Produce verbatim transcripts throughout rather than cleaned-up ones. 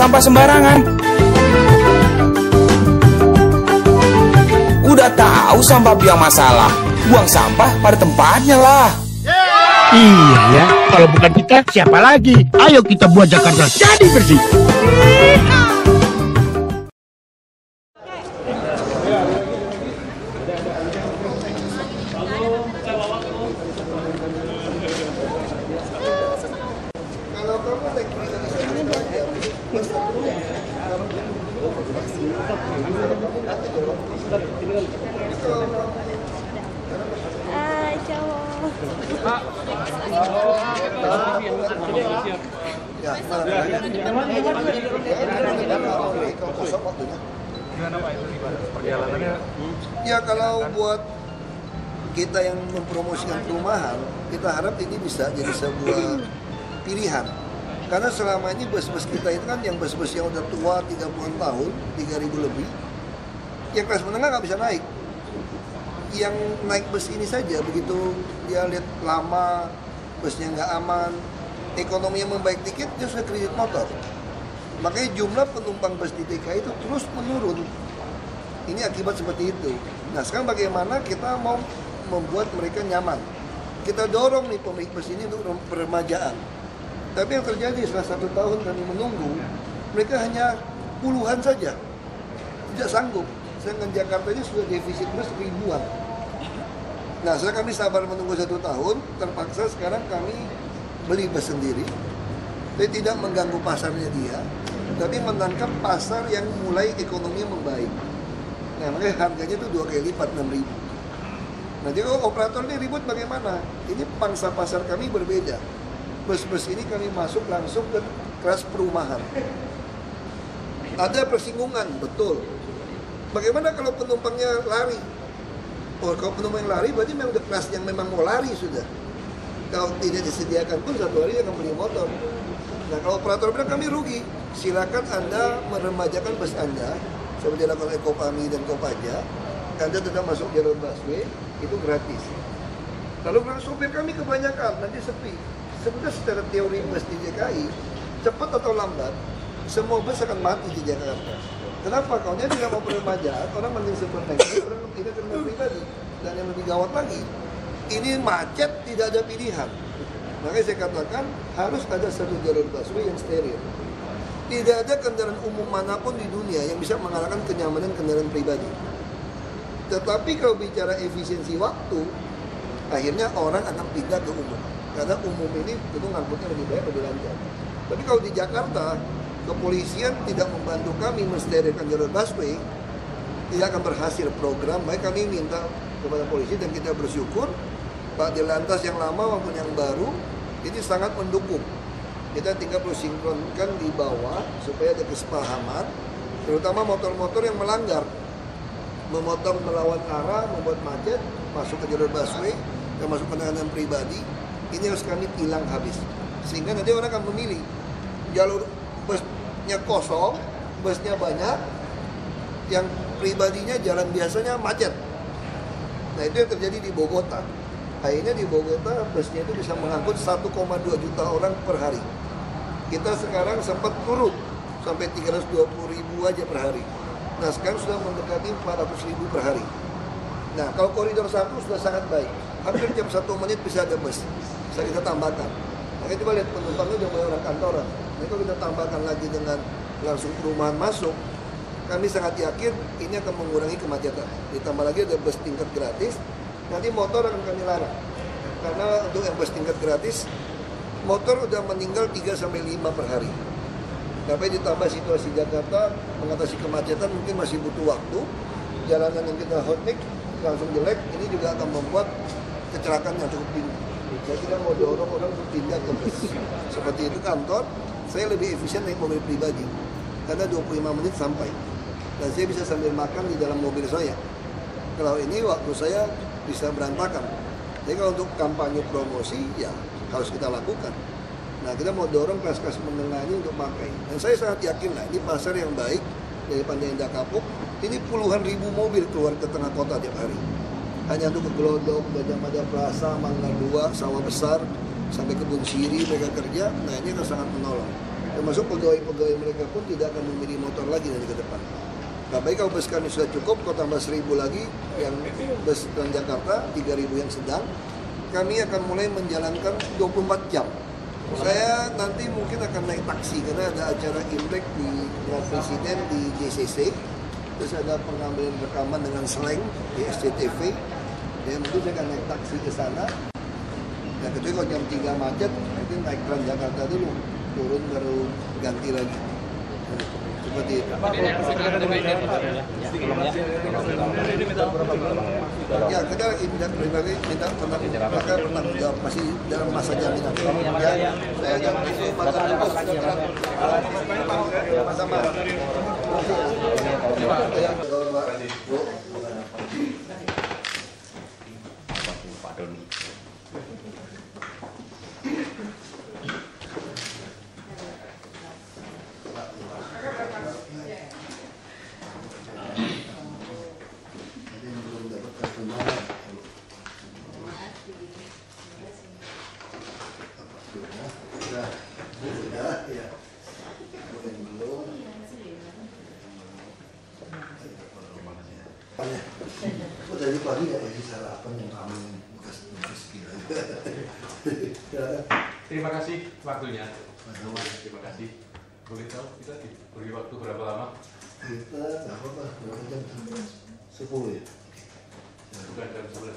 sampah sembarangan. Udah tahu sampah biang masalah, buang sampah pada tempatnya lah. Iya ya, kalau bukan kita siapa lagi? Ayo kita buat Jakarta jadi bersih. Hai cowok. Ya kalau buat kita yang mempromosikan perumahan, kita harap ini bisa jadi sebuah pilihan. Karena selama ini bus-bus kita itu kan yang bus-bus yang udah tua tiga puluhan tahun, tiga ribu lebih, yang kelas menengah nggak bisa naik. Yang naik bus ini saja, begitu dia lihat lama, busnya nggak aman, ekonomi yang membaik dikit, dia sudah kredit motor. Makanya jumlah penumpang bus di D K I itu terus menurun. Ini akibat seperti itu. Nah sekarang bagaimana kita mau membuat mereka nyaman? Kita dorong nih pemilik bus ini untuk peremajaan. Tapi yang terjadi setelah satu tahun kami menunggu, mereka hanya puluhan saja, tidak sanggup. Sedangkan Jakarta ini sudah defisit bus ribuan. Nah setelah kami sabar menunggu satu tahun, terpaksa sekarang kami beli bus sendiri. Jadi tidak mengganggu pasarnya dia, tapi menangkap pasar yang mulai ekonomi membaik. Nah makanya harganya itu dua kali lipat, enam ribu. Nah jadi operator ini ribut bagaimana? Ini pangsa pasar kami berbeda. Bus-bus ini kami masuk langsung ke kelas perumahan. Ada persinggungan, betul. Bagaimana kalau penumpangnya lari? Oh, kalau penumpang yang lari berarti memang udah kelas yang memang mau lari sudah. Kalau tidak disediakan pun satu hari dia akan beli motor. Nah kalau operator bilang kami rugi, silakan Anda meremajakan bus Anda seperti dilakukan oleh Kopami dan Kopaja. Anda tetap masuk jalur busway, itu gratis. Lalu kalau sopir kami kebanyakan, nanti sepi. Sebenarnya secara teori bus di D K I, cepat atau lambat, semua bus akan mati di Jakarta. Kenapa? Kalau dia tidak mau peremajaan, orang mending seperti orang tidak kendaraan pribadi. Dan yang lebih gawat lagi, ini macet tidak ada pilihan. Makanya saya katakan harus ada satu jalur busway yang steril. Tidak ada kendaraan umum manapun di dunia yang bisa mengalahkan kenyamanan kendaraan pribadi. Tetapi kalau bicara efisiensi waktu, akhirnya orang akan pindah ke umum. Karena umum ini tentu ngangkutnya lebih baik, lebih lancar. Tapi kalau di Jakarta, kepolisian tidak membantu kami mensterilkan jalur busway, tidak akan berhasil program. Baik kami minta kepada polisi dan kita bersyukur Pak Dirlantas yang lama maupun yang baru ini sangat mendukung. Kita tinggal perlu sinkronkan di bawah supaya ada kesepahaman, terutama motor-motor yang melanggar, memotong melawan arah, membuat macet, masuk ke jalur busway, dan masuk kendaraan pribadi. Ini harus kami tilang habis, sehingga nanti orang akan memilih jalur busnya kosong, busnya banyak, yang pribadinya jalan biasanya macet. Nah itu yang terjadi di Bogota. Akhirnya di Bogota busnya itu bisa mengangkut satu koma dua juta orang per hari. Kita sekarang sempat turun sampai tiga ratus dua puluh ribu aja per hari. Nah sekarang sudah mendekati empat ratus ribu per hari. Nah kalau koridor satu sudah sangat baik, hampir tiap satu menit bisa ada bus. Bisa kita tambahkan. Makanya coba lihat penumpangnya udah mulai orang kantoran. Nah kalau kita tambahkan lagi dengan langsung perumahan masuk, kami sangat yakin ini akan mengurangi kemacetan. Ditambah lagi ada bus tingkat gratis, nanti motor akan kami larang. Karena untuk yang bus tingkat gratis, motor udah meninggal tiga sampai lima per hari. Tapi ditambah situasi Jakarta, mengatasi kemacetan mungkin masih butuh waktu. Jalanan yang kita hotmix langsung jelek, ini juga akan membuat kecelakaan yang cukup tinggi. Saya tidak mau dorong orang untuk pindah ke bus seperti itu kantor. Saya lebih efisien naik mobil pribadi karena dua puluh lima menit sampai, dan saya bisa sambil makan di dalam mobil saya. Kalau ini waktu saya bisa berantakan. Jadi kalau untuk kampanye promosi ya harus kita lakukan. Nah kita mau dorong kelas-kelas menengah ini untuk pakai. Dan saya sangat yakin lah ini pasar yang baik dari Pandai Indah Kapuk. Ini puluhan ribu mobil keluar ke tengah kota tiap hari. Hanya untuk ke Glodok, Gajah Mada Plaza, Mangga Dua, Sawah Besar, sampai Kebun Siri mereka kerja. Nah ini akan sangat menolong. Termasuk pegawai-pegawai mereka pun tidak akan memilih motor lagi dari ke depan. Nah, baik kalau bus kami sudah cukup, kalau tambah seribu lagi yang bus Transjakarta, tiga ribu yang sedang, kami akan mulai menjalankan dua puluh empat jam. Saya nanti mungkin akan naik taksi karena ada acara Imlek di Grand Presiden di J C C. Terus ada pengambilan rekaman dengan slang di S C T V. Dan mungkin saya akan naik taksi ke sana. Nah, kecuali kalau jam tiga macet, mungkin naik Transjakarta dulu, turun baru ganti lagi. Nah, seperti itu. Ya, kita minta pribadi minta penanggung maka penanggung jawab masih dalam masa jaminan. Ya, saya jangan itu pasal sama-sama. Terima kasih. Pak Doni. Kok dari pagi ya ini sarapan yang kami bekas-bekas kira. Terima kasih waktunya. Terima kasih. Boleh tahu kita diberi waktu berapa lama? Kita nggak apa-apa, berapa jam? Sepuluh ya? Bukan jam sebelas.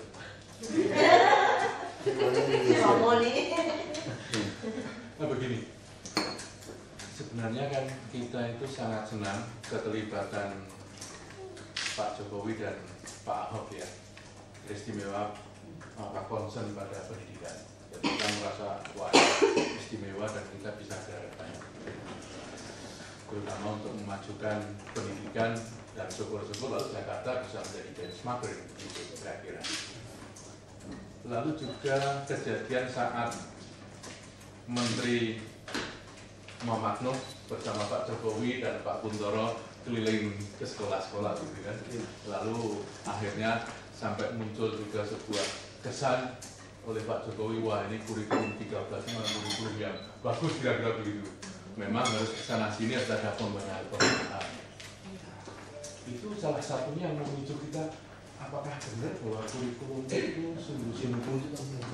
Nah begini, sebenarnya kan kita itu sangat senang keterlibatan Pak Jokowi dan Pak Ahok ya, istimewa apa concern pada pendidikan. Jadi kita merasa wah istimewa dan kita bisa gerakan, terutama untuk memajukan pendidikan dan syukur-syukur lalu Jakarta bisa menjadi benchmark gitu kira-kira. Lalu juga kejadian saat Menteri Muhammad Nuh bersama Pak Jokowi dan Pak Kuntoro keliling ke sekolah-sekolah gitu kan. Lalu akhirnya sampai muncul juga sebuah kesan oleh Pak Jokowi, wah ini kurikulum tiga belas ini kurikulum yang bagus kira-kira begitu. Memang harus kesana sini harus ada pembenahan. Itu salah satunya yang memicu kita, apakah benar bahwa kurikulum itu sungguh-sungguh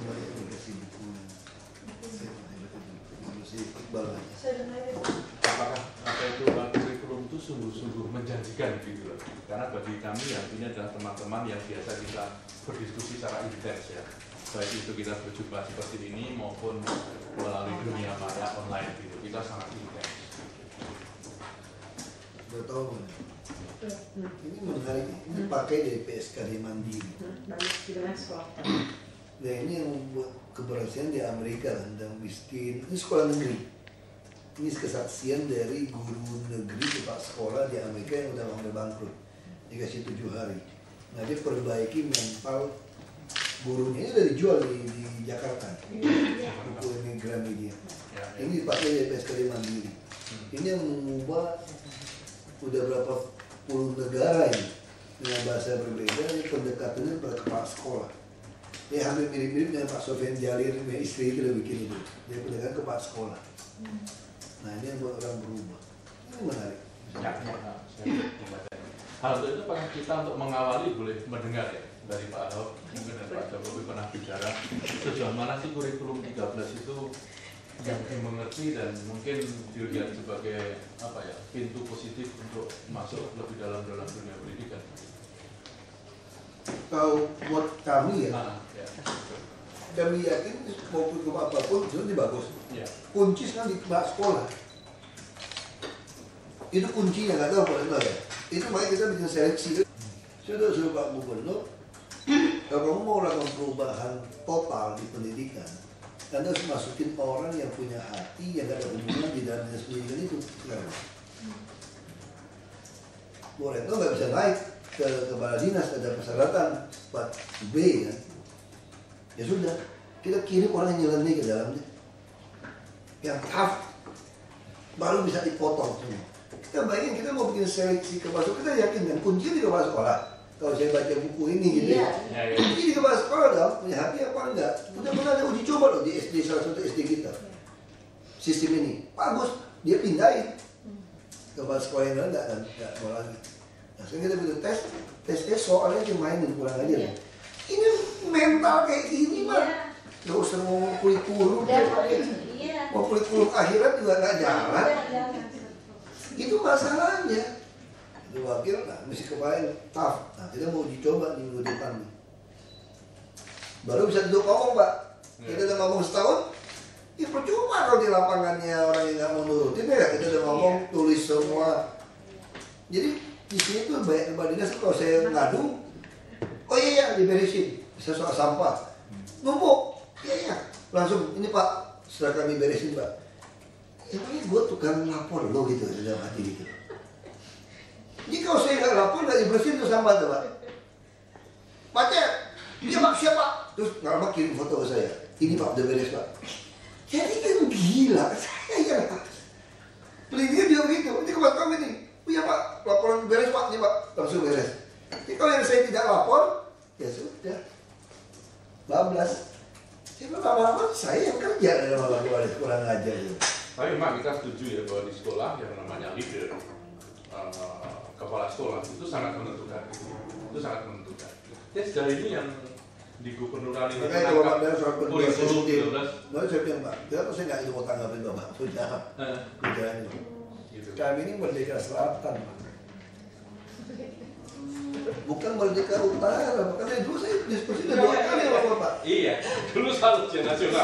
apakah apa itu kurikulum itu sungguh-sungguh menjanjikan gitu loh. Karena bagi kami yang ini adalah teman-teman yang biasa kita berdiskusi secara intens ya, baik itu kita berjumpa seperti ini maupun melalui dunia maya online gitu, kita sangat intens. Udah tahu kan? Ini menarik, ini pakai dari P S K D Mandiri. Nah ini yang membuat keberhasilan di Amerika dan miskin, ini sekolah negeri. Ini kesaksian dari guru negeri kepala sekolah di Amerika yang udah mau bangkrut, dikasih tujuh hari. Nah dia perbaiki mental gurunya, ini udah dijual di, di Jakarta, buku ini Gramedia. Ini dipakai dari P S K D Mandiri. Ini yang mengubah udah berapa puluh negara ini dengan bahasa berbeda, ini pendekatannya pada kepala sekolah. Dia hampir mirip-mirip dengan Pak Sofian Jalil, istri itu udah bikin itu. Dia pendekatan kepala sekolah. Nah ini yang buat orang berubah. Ini menarik. Ya, hal itu apakah kita untuk mengawali boleh mendengar ya dari Pak Ahok, mungkin dan Pak Jokowi pernah bicara sejauh mana sih kurikulum tiga belas itu yang dimengerti dan mungkin dilihat sebagai apa ya pintu positif untuk masuk lebih dalam dalam dunia pendidikan. Kalau buat kami ya, Ah, ya. kami yakin mau kurikulum apapun itu bagus. Ya. Kunci sekarang di kepala sekolah. Itu kuncinya, nggak tahu kalau itu ya. Itu makanya kita bikin seleksi. Sudah suruh Pak Gubernur, kalau kamu mau lakukan perubahan total di pendidikan, Anda harus masukin orang yang punya hati, yang gak ada hubungan di dalam dinas pendidikan itu. Bu Retno nggak bisa naik ke kepala dinas, ada persyaratan empat B kan. Ya sudah, kita kirim orang yang nyeleneh ke dalamnya, yang tough, baru bisa dipotong semua. Kita bayangin kita mau bikin seleksi ke masuk, kita yakin kan kunci di kepala sekolah. Kalau saya baca buku ini gitu ya, Ya, ya. kunci di kepala sekolah dong, punya hati apa enggak? Udah pernah ada uji coba loh di S D, salah satu S D kita. Sistem ini bagus, dia pindahin ke sekolah yang lain, nggak nggak mau lagi. Nah sekarang kita butuh tes, tesnya soalnya cuma mainin kurang aja. Yeah. Ini mental kayak gini mah, nggak usah ngomong kurikulum, mau kurikulum akhirat juga nggak jalan. Itu masalahnya. Itu wakil, nah mesti kemarin tough. Nah kita mau dicoba di minggu depan nih. Baru bisa duduk ngomong Pak. Kita udah ngomong setahun, ya percuma kalau di lapangannya orang yang nggak mau nurutin ya. Kita udah ngomong, tulis semua. Jadi di sini tuh banyak kepala dinas kalau saya ngadu, oh iya ya diberesin, bisa soal sampah, numpuk, iya iya, langsung ini Pak, setelah kami beresin Pak. Emangnya gue tukang lapor lo gitu dalam hati gitu. Jadi kalau saya nggak lapor nggak dibersihin tuh sampah tuh Pak. Baca, iya Pak siapa? Terus nggak lama kirim foto ke saya. Ini Pak udah beres Pak. Jadi kan gila, saya ya Pak. Pelitinya dia begitu, ini kebuat kami nih. Oh iya Pak, laporan beres Pak, ini Pak, langsung beres. Jadi kalau yang saya tidak lapor, ya sudah, bablas. Saya lama-lama saya yang kerja dalam laporan kurang ajar. Tapi Mak kita setuju ya bahwa di sekolah yang namanya leader, uh, kepala sekolah itu sangat menentukan, itu sangat menentukan. Ya sejauh ini yang di gubernuran ini makanya kalau Pak soal kurikulum tiga belas. Nah saya bilang Pak, kita tuh saya nggak itu mau tanggapin Bapak, sudah, sudah ini. Kami ini Merdeka Selatan, bukan Merdeka Utara. Makanya dulu saya diskusi udah dua kali sama Bapak. Iya, dulu selalu nasional.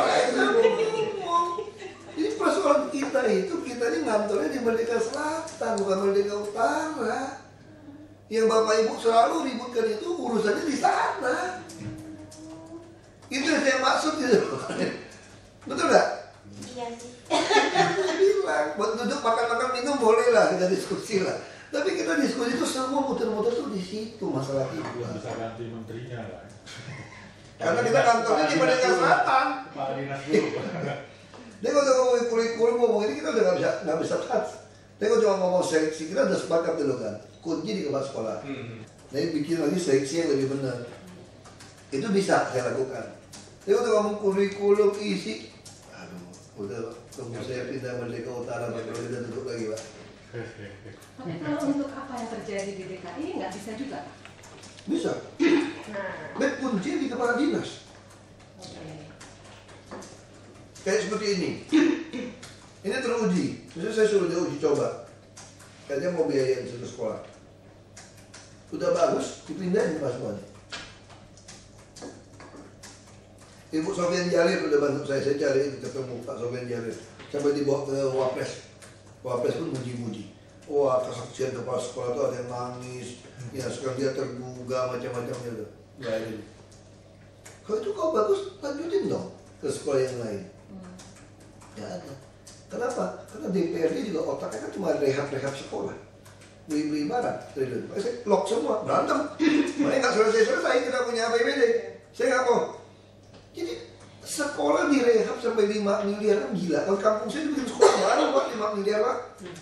Jadi persoalan kita itu, kita ini ngantornya di Merdeka Selatan, bukan Merdeka Utara. Yang Bapak Ibu selalu ributkan itu urusannya di sana. Itu yang saya maksud gitu. Betul nggak? Iya sih. Saya bilang, buat duduk makan-makan minum boleh lah, kita diskusi lah. Tapi kita diskusi itu semua muter-muter tuh di situ masalah itu. Bisa ganti menterinya lah. Karena kita kantornya di Merdeka Selatan. Pak Dinas dulu. Dia kalau ngomongin kurikulum ngomong ini kita udah nggak bisa nggak bisa touch. Dia kalau cuma ngomong seleksi kita udah sepakat dulu kan. Kunci di kepala sekolah. Hmm. Jadi bikin lagi seleksi yang lebih benar. Itu bisa saya lakukan. Dia kalau ngomong kurikulum isi, aduh, udah tunggu saya pindah Merdeka Utara baru kita duduk lagi Pak. Tapi kalau untuk apa yang terjadi di D K I nggak bisa juga? Bisa. Dan kunci di kepala dinas. Okay. Kayak seperti ini. Ini teruji. Misalnya saya suruh dia uji coba. Kayaknya mau biayain satu sekolah. Udah bagus, dipindahin pas semuanya. Ibu Sofian Jalil udah bantu saya, saya cari ketemu Pak Sofian Jalil. Sampai dibawa ke Wapres. Wapres pun muji-muji. Wah, kesaksian kepala sekolah itu ada yang nangis. Ya, sekarang dia tergugah macam-macam gitu. Gak ada. Kalau itu kau bagus, lanjutin dong ke sekolah yang lain. Gak ada. Kenapa? Karena D P R D juga otaknya kan cuma rehab-rehab sekolah. Beli-beli barang, triliun. Saya lock semua, berantem. Makanya nggak selesai-selesai kita punya A P B D. Saya nggak mau. Jadi sekolah direhab sampai lima miliar kan gila. Kalau kampung saya bikin sekolah baru buat lima miliar lah.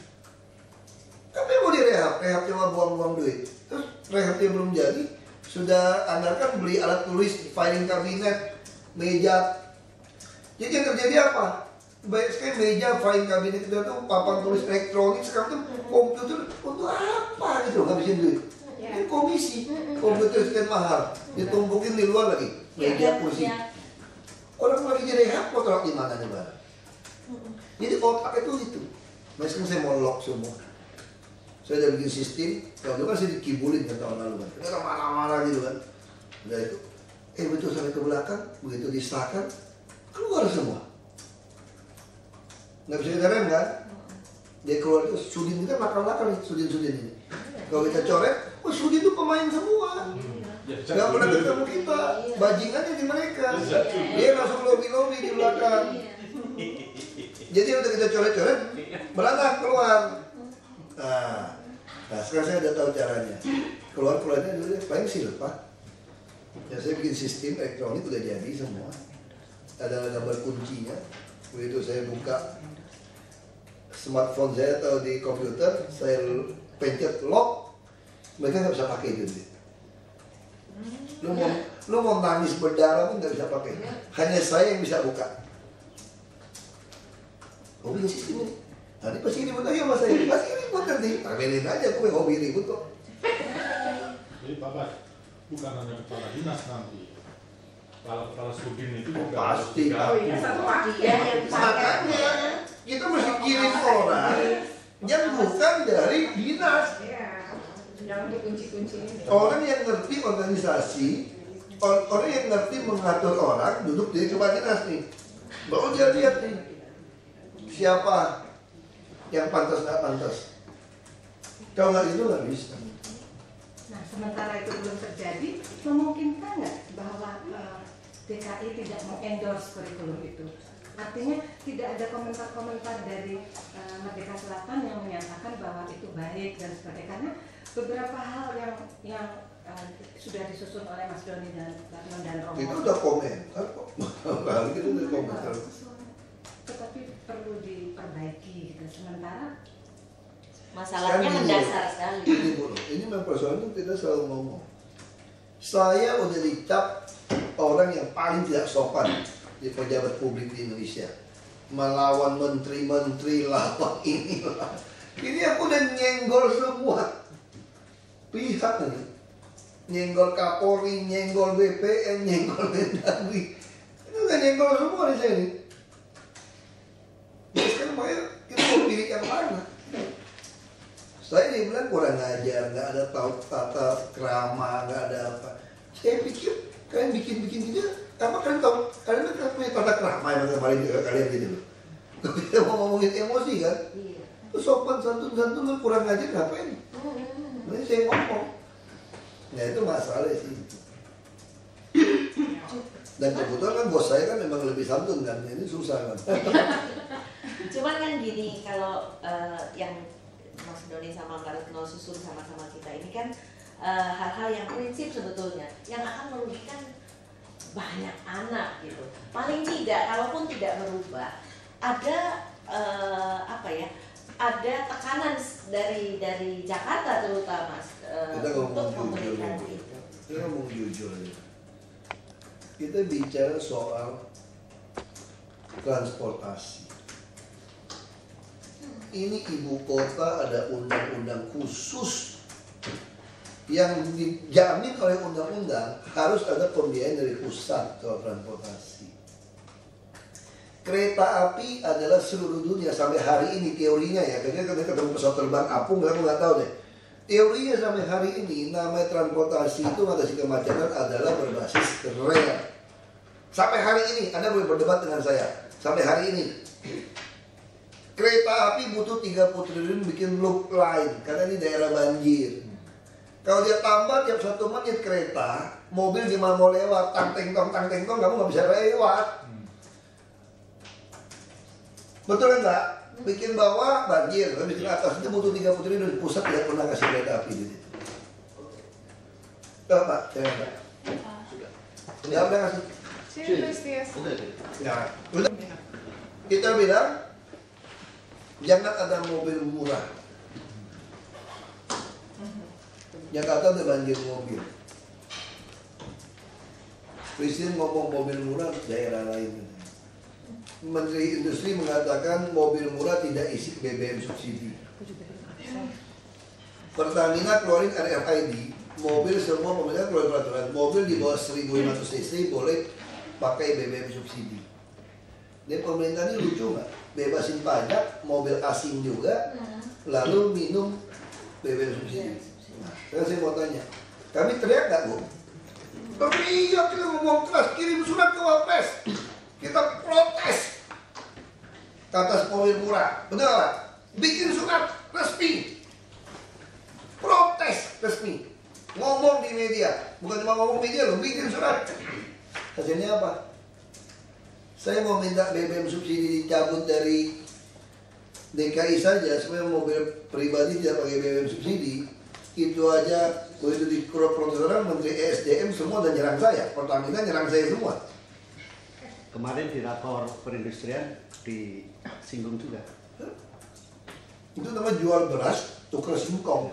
Tapi mau direhab, rehab cuma buang-buang duit. Terus rehabnya belum jadi, sudah anggarkan beli alat tulis, filing kabinet, meja. Jadi yang terjadi apa? Banyak sekali meja, filing kabinet itu tuh papan tulis elektronik, sekarang tuh komputer untuk apa gitu, ngabisin duit. Ini komisi, komputer sekian mahal, ditumpukin di luar lagi, meja, kursi. Orang lagi direhab, kok taruh di mana nih barang? Jadi otak itu itu. Nah sekarang saya mau lock semua. Saya udah bikin sistem, kalau dulu kan saya dikibulin kan tahun lalu kan. Kita marah-marah gitu kan. Udah itu, eh betul sampai ke belakang, begitu disahkan, keluar semua. Nggak bisa kita rem kan? Dia keluar itu, Sudin kita nakal-nakal nih, Sudin-Sudin ini. Kalau kita coret, oh Sudin itu pemain semua. Nggak pernah ketemu kita, bajingannya di mereka. Dia langsung lobby-lobby di belakang. Jadi udah kita coret-coret, beranak keluar. Nah, nah sekarang saya udah tahu caranya. Keluar-keluarnya dulu paling silpa. Ya saya bikin sistem elektronik udah jadi semua. Ada gambar kuncinya. Begitu saya buka smartphone saya atau di komputer, saya pencet lock, mereka nggak bisa pakai itu. Lu mau, lu mau nangis berdarah pun nggak bisa pakai. Hanya saya yang bisa buka. Oh bikin sistem ini. Tadi pasti ribut lagi sama saya, pasti ribut nanti. Tamelin aja, gue hobi ribut kok. Jadi Bapak bukan hanya kepala dinas nanti. Kalau kepala sudin itu juga Pasti. harus Oh iya, satu dia yang Makanya kita mesti kirim orang yang bukan dari dinas. Iya, yang untuk kunci-kunci ini. Orang yang ngerti organisasi, or- orang yang ngerti mengatur orang duduk di kepala dinas nih. Baru dia lihat nih siapa yang pantas nggak pantas. Kalau nggak itu nggak bisa. Nah, sementara itu belum terjadi, memungkinkan nggak bahwa eh, D K I tidak mengendorse kurikulum itu? Artinya tidak ada komentar-komentar dari eh, Merdeka Selatan yang menyatakan bahwa itu baik dan sebagainya. Karena beberapa hal yang yang eh, sudah disusun oleh Mas Doni dan Ratno dan Romo. Itu udah komentar kok. Kali itu udah komentar. Tetapi perlu diperbaiki gitu. Sementara Masalahnya Sekarang gini, mendasar sekali. Ini dulu, ini memang persoalan itu kita selalu ngomong. Saya udah dicap orang yang paling tidak sopan di pejabat publik di Indonesia, melawan menteri-menteri lawan inilah. Ini aku udah nyenggol semua pihak nih, nyenggol Kapolri, nyenggol B P N, nyenggol Mendagri. Itu udah nyenggol semua di sini. Jadi sekarang makanya kita mau pilih yang mana? Saya dibilang kurang ajar, nggak ada tata krama, nggak ada apa. Saya pikir kalian bikin-bikin gitu, apa kalian tahu? Kalian kan punya tata krama yang kemarin juga kalian gitu loh. Kita mau ngomongin emosi kan? Iya. Terus sopan santun-santun kan kurang ajar ngapain? Ini saya ngomong. Nah itu masalah sih. Dan kebetulan kan bos saya kan memang lebih santun kan, ini susah kan. Cuman kan gini, kalau eh, yang Mas Doni sama Mbak Retno susun sama-sama kita ini kan eh, hal-hal yang prinsip sebetulnya yang akan merugikan banyak anak gitu. Paling tidak, kalaupun tidak berubah, ada eh, apa ya? Ada tekanan dari dari Jakarta terutama eh, Kita ngomong untuk jujur, memberikan Bu. itu. Kita ngomong jujur ya. Kita bicara soal transportasi. Ini ibu kota ada undang-undang khusus yang dijamin oleh undang-undang harus ada pembiayaan dari pusat soal transportasi. Kereta api adalah seluruh dunia sampai hari ini teorinya ya, kayaknya kita ketemu pesawat terbang apung, aku nggak tahu deh. Teorinya sampai hari ini namanya transportasi itu mengatasi kemacetan adalah berbasis rel. Sampai hari ini Anda boleh berdebat dengan saya. Sampai hari ini kereta api butuh tiga puluh triliun bikin loop line karena ini daerah banjir. Kalau dia tambah tiap satu menit kereta, mobil gimana mau lewat, tang teng tong tang teng tong, kamu nggak bisa lewat. Betul enggak? Bikin bawah banjir, bikin atas itu butuh tiga puluh triliun. Pusat tidak pernah kasih kereta api di situ. Tuh Pak, saya Pak. Sudah. Sudah udah kasih. Ya, udah. Kita bilang jangan ada mobil murah. Jakarta ada banjir mobil. Presiden ngomong mobil murah daerah lain. Menteri Industri mengatakan mobil murah tidak isi B B M subsidi. Pertamina keluarin R F I D, mobil semua pemerintah keluarin peraturan, mobil di bawah seribu lima ratus cc boleh pakai B B M subsidi. Dan pemerintah ini lucu nggak? Bebasin pajak, mobil asing juga, lalu minum B B M subsidi. Nah, sekarang saya mau tanya, kami teriak nggak Bu? Teriak, kita ngomong keras, kirim surat ke Wapres, kita protes ke atas mobil murah, betul nggak? Bikin surat resmi, protes resmi, ngomong di media, bukan cuma ngomong media loh, bikin surat. Hasilnya apa? Saya mau minta B B M subsidi dicabut dari D K I saja supaya mobil pribadi tidak pakai B B M subsidi. Itu aja begitu di protes orang Menteri E S D M semua udah nyerang saya, Pertamina nyerang saya semua. Kemarin di rapor perindustrian disinggung juga. Itu namanya jual beras tukar singkong.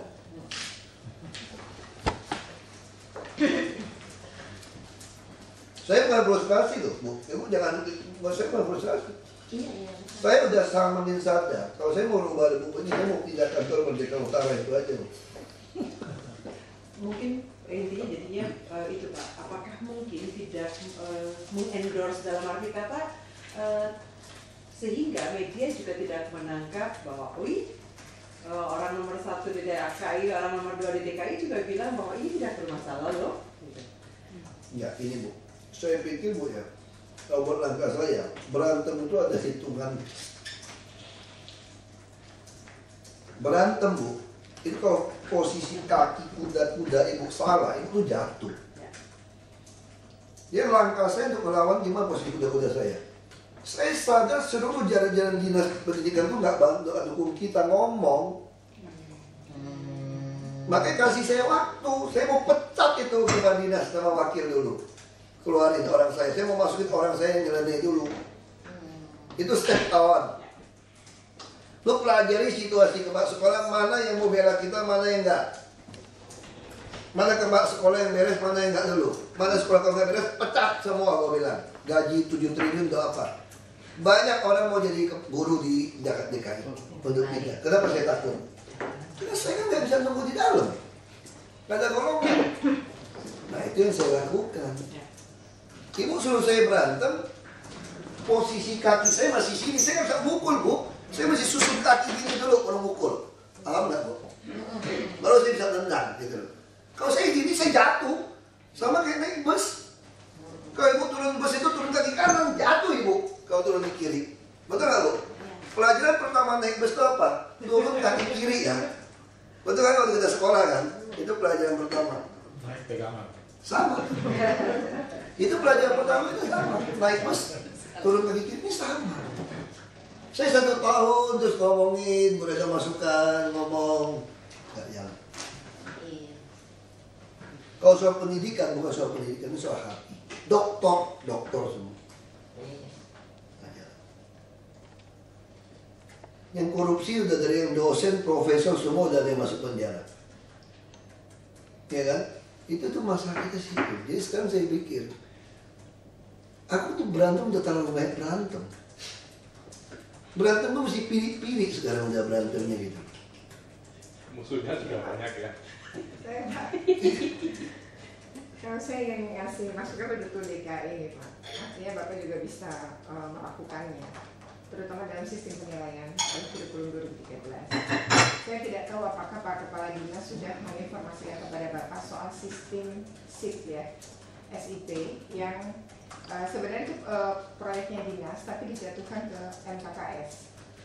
Saya bukan frustrasi loh, Bu. Ibu jangan, saya bukan frustrasi. Iya, iya. Saya udah samanin sadar, kalau saya mau rubah buku ini, saya mau pindah kantor Merdeka Utara, itu aja. Mungkin intinya jadinya uh, itu Pak, apakah mungkin tidak uh, mengendorse dalam arti kata uh, sehingga media juga tidak menangkap bahwa wih, uh, orang nomor satu di D K I, orang nomor dua di D K I juga bilang bahwa ini tidak bermasalah loh. Gitu. Ya ini Bu, saya pikir Bu ya, kalau buat langkah saya, berantem itu ada hitungan. Berantem Bu, itu kalau posisi kaki kuda-kuda ibu salah, itu jatuh. Dia langkah saya untuk melawan gimana posisi kuda-kuda saya. Saya sadar seluruh jalan-jalan dinas pendidikan itu nggak bantu dukung kita ngomong. Makanya kasih saya waktu, saya mau pecat itu kepala dinas sama wakil dulu. Keluarin orang saya, saya mau masukin orang saya yang nyeleneh dulu. Itu step tahun. Lu pelajari situasi kepala sekolah, mana yang mau bela kita, mana yang enggak. Mana kepala sekolah yang beres, mana yang enggak dulu. Mana sekolah kalau enggak beres, pecat semua gue bilang. Gaji tujuh triliun itu apa. Banyak orang mau jadi guru di Jakarta D K I untuk pindah. Kenapa saya takut? Karena saya kan nggak bisa nunggu di dalam. Nggak ada golongan. Nah itu yang saya lakukan. Ibu suruh saya berantem, posisi kaki saya masih sini, saya nggak bisa mukul Bu. Saya masih susun kaki gini dulu baru mukul. Paham nggak Bu? Baru saya bisa tendang gitu. Kalau saya gini saya jatuh, sama kayak naik bus. Kalau ibu turun bus itu turun kaki kanan, jatuh ibu. Kalau turun di kiri, betul nggak Bu? Pelajaran pertama naik bus itu apa? Turun kaki kiri ya. Betul kan kalau kita sekolah kan? Itu pelajaran pertama. Naik pegangan. Sama. Itu pelajaran pertama itu sama. Naik bus, turun kaki kiri ini sama. Saya satu tahun terus ngomongin, mereka masukan, ngomong. Nggak jalan. Kalau soal pendidikan, bukan soal pendidikan, itu soal hati. Doktor, doktor semua. Yang korupsi udah dari yang dosen, profesor semua udah ada yang masuk penjara. Ya kan? Itu tuh masalah kita situ. Jadi sekarang saya pikir, aku tuh berantem udah terlalu banyak berantem. Berantem tuh mesti pilih-pilih sekarang udah berantemnya gitu. Musuhnya sudah banyak ya. Kalau saya yang ngasih masukan betul D K I Pak, artinya Bapak juga bisa uh, melakukannya, terutama dalam sistem penilaian dalam kurikulum dua ribu tiga belas. Saya tidak tahu apakah Pak Kepala Dinas sudah menginformasikan kepada Bapak soal sistem S I P ya, S I P yang uh, sebenarnya itu uh, proyeknya dinas tapi dijatuhkan ke M K K S.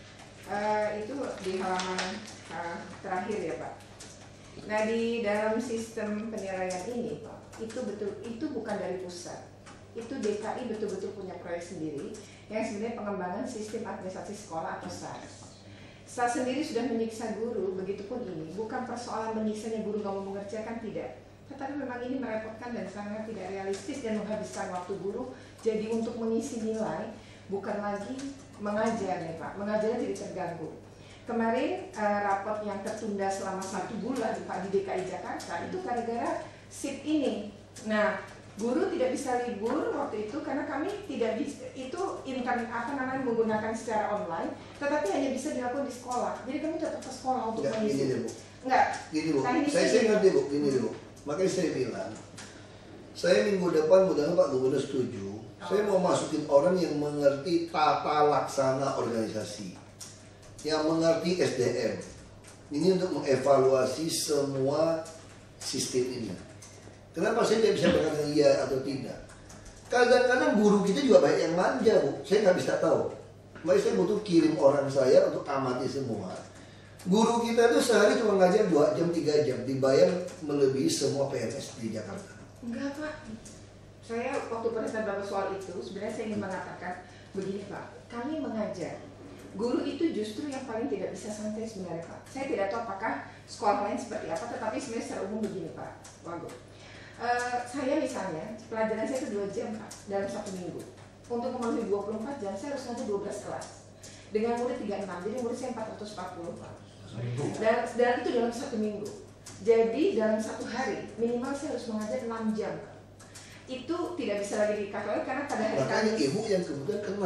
Uh, itu di halaman uh, terakhir ya Pak. Nah di dalam sistem penilaian ini Pak, itu betul itu bukan dari pusat, itu D K I betul-betul punya proyek sendiri yang sebenarnya pengembangan sistem administrasi sekolah atau S A S. S A S sendiri sudah menyiksa guru, begitupun ini bukan persoalan menyiksanya guru nggak mau mengerjakan, tidak, tetapi memang ini merepotkan dan sangat tidak realistis dan menghabiskan waktu guru. Jadi untuk mengisi nilai bukan lagi mengajar ya Pak, mengajarnya jadi terganggu. Kemarin uh, rapot yang tertunda selama satu bulan Pak di D K I Jakarta itu gara-gara S I P ini. Nah, guru tidak bisa libur waktu itu karena kami tidak bisa, itu internet apa namanya menggunakan secara online, tetapi hanya bisa dilakukan di sekolah. Jadi kami tetap ke sekolah untuk Enggak, mengisi. gini deh Bu. Enggak. Gini Bu, Nah, ini saya, saya ngerti Bu, gini deh Bu. Makanya saya bilang, saya minggu depan mudah-mudahan Pak Gubernur setuju, oh. Saya mau masukin orang yang mengerti tata laksana organisasi, yang mengerti S D M. Ini untuk mengevaluasi semua sistem ini. Kenapa saya tidak bisa berkata iya atau tidak? Kadang-kadang guru kita juga banyak yang manja Bu, saya nggak bisa tahu. Makanya saya butuh kirim orang saya untuk amati semua. Guru kita itu sehari cuma ngajar dua jam, tiga jam, dibayar melebihi semua P N S di Jakarta. Enggak Pak, saya waktu pada saat Bapak soal itu sebenarnya saya ingin mengatakan begini Pak, kami mengajar. Guru itu justru yang paling tidak bisa santai sebenarnya Pak. Saya tidak tahu apakah sekolah lain seperti apa, tetapi sebenarnya secara umum begini Pak Wagub. Uh, saya misalnya, pelajaran saya itu dua jam Pak, dalam satu minggu. Untuk memenuhi dua puluh empat jam, saya harus ngajar dua belas kelas. Dengan murid tiga puluh enam, jadi murid saya empat ratus empat puluh Pak. Dan, dan itu dalam satu minggu. Jadi dalam satu hari, minimal saya harus mengajar enam jam Pak. Itu tidak bisa lagi dikatakan karena pada hari Makanya Kamis. ibu yang kemudian kena.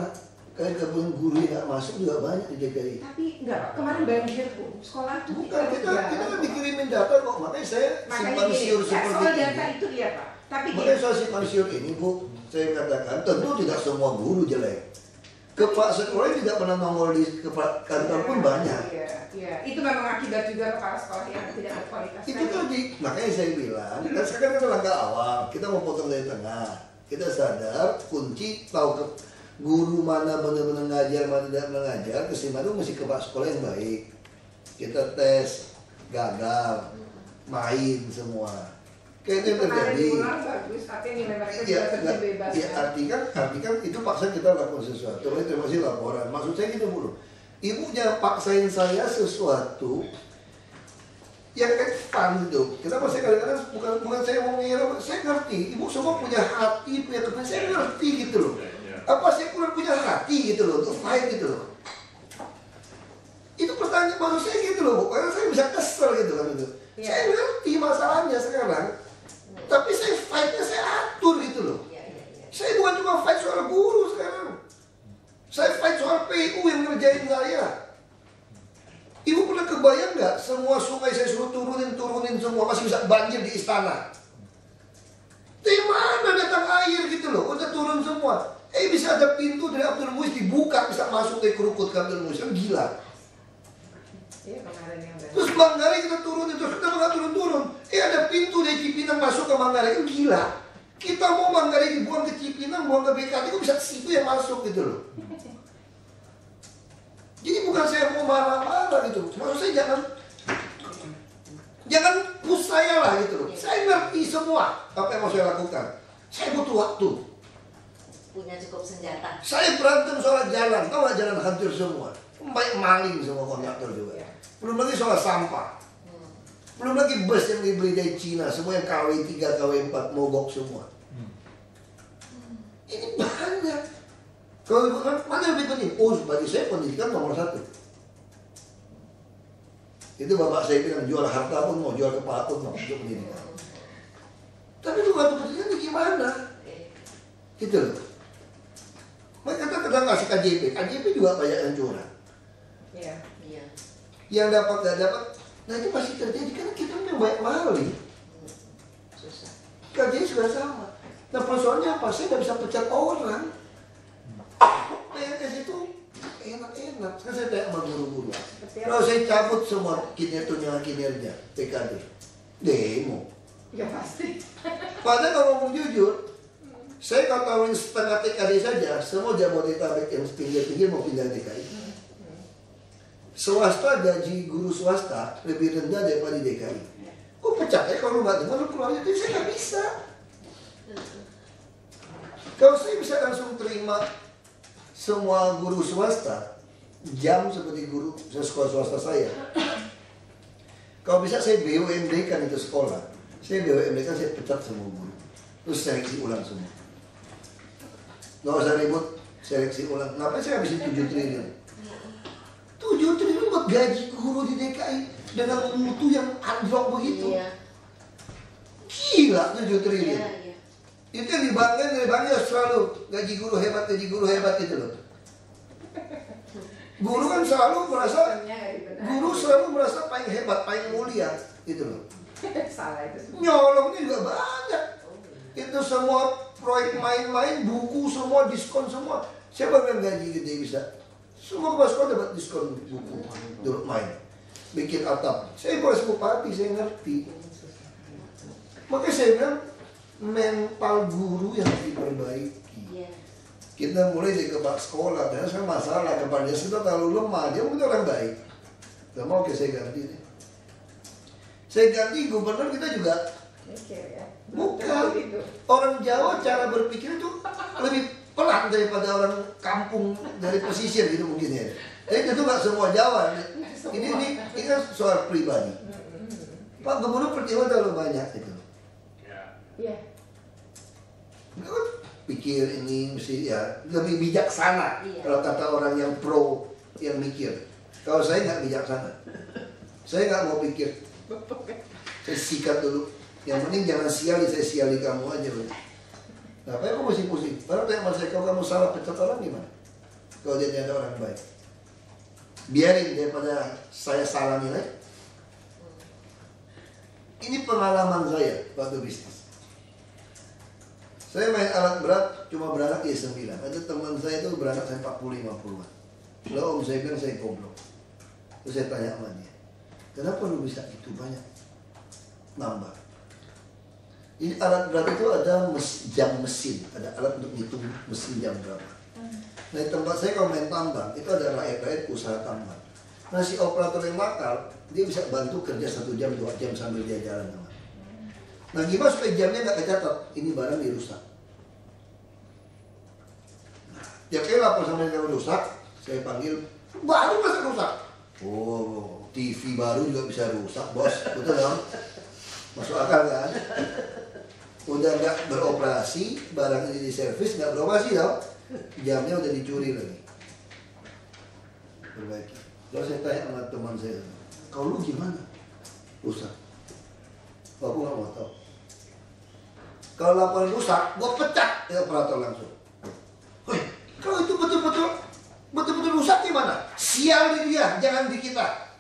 Kayak gabungan guru yang nggak masuk juga banyak di D K I. Tapi enggak, kemarin banjir pun sekolah tuh Bukan, kita kita kan dikirimin data kok, makanya saya simpan gini, siur ya, seperti soal ini. data itu iya Pak. Tapi Makanya soal simpan siur ini Bu, saya katakan tentu tidak semua guru jelek. Kepala sekolah tidak pernah nongol di kepala kantor pun banyak. Iya, iya. Itu memang akibat juga kepala sekolah yang tidak berkualitas. Itu tadi, makanya saya bilang, kan sekarang kita langkah awal, kita mau potong dari tengah. Kita sadar kunci tahu ke guru mana benar-benar ngajar, mana tidak mengajar, kesimpulan itu mesti kepala sekolah yang baik. Kita tes, gagal, main semua. Kayaknya terjadi. Bagus, tapi nilai mereka Ya, juga bebas. ya artikan, artikan itu paksa kita lakukan sesuatu. Itu masih laporan. Maksud saya gitu dulu. Ibunya paksain saya sesuatu yang kayak fun tuh. Kenapa saya kadang-kadang bukan bukan saya mau ngira, saya ngerti. Ibu semua punya hati, punya kepentingan. Saya ngerti gitu loh. Apa saya kurang punya hati gitu loh untuk fight gitu loh. Itu pertanyaan maksud saya gitu loh, Bu. Karena saya bisa kesel gitu kan itu. Ya. Saya ngerti masalahnya sekarang. Tapi saya fight-nya saya atur gitu loh. Ya, ya, ya. Saya bukan cuma fight soal guru sekarang. Saya fight soal P U yang ngerjain saya. Ibu pernah kebayang nggak semua sungai saya suruh turunin, turunin semua masih bisa banjir di istana? Di mana datang air gitu loh? Udah turun semua. Eh bisa ada pintu dari Abdul Muiz dibuka bisa masuk ke kerukut ke Abdul Muiz. Kan gila. Iya, terus Manggarai kita turunin, terus kenapa nggak turun-turun? Eh ada pintu dari Cipinang masuk ke Manggarai, kan gila. Kita mau Manggarai dibuang ke Cipinang, buang ke B K T, kok bisa ke situ yang masuk gitu loh. Jadi bukan saya mau marah-marah gitu, maksud saya jangan jangan push saya lah gitu loh. Saya ngerti semua apa yang mau saya lakukan. Saya butuh waktu. Punya cukup senjata. Saya berantem soal jalan, tahu nggak jalan hancur semua. Baik maling semua kontraktor juga. Belum lagi soal sampah. Belum lagi bus yang dibeli dari Cina, semua yang K W tiga, K W empat mogok semua. Ini banyak. Kalau bukan mana lebih penting? Oh, bagi saya pendidikan nomor satu. Itu bapak saya bilang jual harta pun mau, jual kepala pun mau untuk pendidikan. Tapi itu waktu pendidikan gimana? Gitu loh. Mereka kadang ngasih K J P, K J P juga banyak yang curang. Iya. Iya. Yang dapat gak dapat, nah itu masih terjadi karena kita punya banyak maling. Susah. K J P juga sama. Nah persoalannya apa? Saya nggak bisa pecat orang. P N S itu enak-enak. Sekarang saya tanya sama guru-guru. Kalau saya cabut semua kinerja kinerja P K D, demo. Ya pasti. Padahal kalau ngomong jujur, saya kalau tawarin setengah T K D saja, semua Jabodetabek yang pinggir-pinggir mau pindah T K I. Swasta gaji guru swasta lebih rendah daripada di D K I. Kok pecat ya kalau nggak dengar keluarnya? Tapi saya nggak bisa. Kalau saya bisa langsung terima semua guru swasta jam seperti guru sekolah swasta saya. Kalau bisa saya B U M D kan itu sekolah. Saya B U M D kan saya pecat semua guru. Terus seleksi ulang semua. Nggak usah ribut seleksi ulang. Ngapain saya habisin tujuh triliun? tujuh triliun buat gaji guru di D K I dengan mutu yang anjlok begitu. Iya. Gila tujuh triliun. Iya, iya. Itu yang dibanggakan dari bangga selalu gaji guru hebat, gaji guru hebat gitu loh. Guru kan selalu merasa guru selalu merasa paling hebat, paling mulia gitu loh. Salah itu. Nyolongnya juga banyak. Itu semua proyek main-main, buku semua diskon semua. Siapa yang gaji gede bisa? Semua kepala sekolah dapat diskon buku dulu main. Bikin atap. Saya bekas bupati, saya ngerti. Makanya saya bilang mental guru yang harus diperbaiki. Yeah. Kita mulai dari kepala sekolah, dan sekarang masalah kepala dia sudah terlalu lemah, dia mungkin orang baik. Gak mau ke saya ganti deh. Saya ganti gubernur kita juga. Bukan. Orang Jawa cara berpikir itu lebih pelan daripada orang kampung dari pesisir gitu mungkin ya. Jadi itu nggak semua Jawa. Ini ini ini kan soal pribadi. Pak Gubernur percaya terlalu banyak itu. Iya. Pikir ini mesti ya lebih bijaksana. Iya. Kalau kata orang yang pro yang mikir. Kalau saya nggak bijaksana. Saya nggak mau pikir. Saya sikat dulu. Yang penting jangan siali, saya siali kamu aja loh. Nah, apa aku masih pusing? Baru tanya mas saya, kalau kamu salah pecat orang gimana? kalau dia ternyata orang baik. Biarin daripada saya salah nilai. Ini pengalaman saya waktu bisnis. Saya main alat berat cuma beranak di sembilan. Ada teman saya itu beranak saya empat puluh lima puluh. Lalu om saya bilang saya goblok. Terus saya tanya sama dia, kenapa lu bisa itu banyak nambah? Ini alat berat itu ada mes, jam mesin, ada alat untuk hitung mesin jam berapa. Nah di tempat saya kalau main tambang itu ada rakyat-rakyat usaha tambang. Nah si operator yang nakal, dia bisa bantu kerja satu jam, dua jam sambil dia jalan. Nah gimana supaya jamnya nggak kecatat? Ini barang dirusak. Ya kayak lapor sama yang rusak, saya panggil, baru masa rusak? Oh, T V baru juga bisa rusak, bos. Betul dong? Masuk akal kan? Udah nggak beroperasi, barang ini diservis, nggak beroperasi dong? Jamnya udah dicuri lagi. Perbaiki. Lalu saya tanya sama teman saya, kalau lu gimana? Rusak. Aku nggak mau tahu. Kalau laporan rusak, gue pecat ya operator langsung. Hei, kalau itu betul-betul betul-betul rusak gimana? Sial di dia, jangan di kita.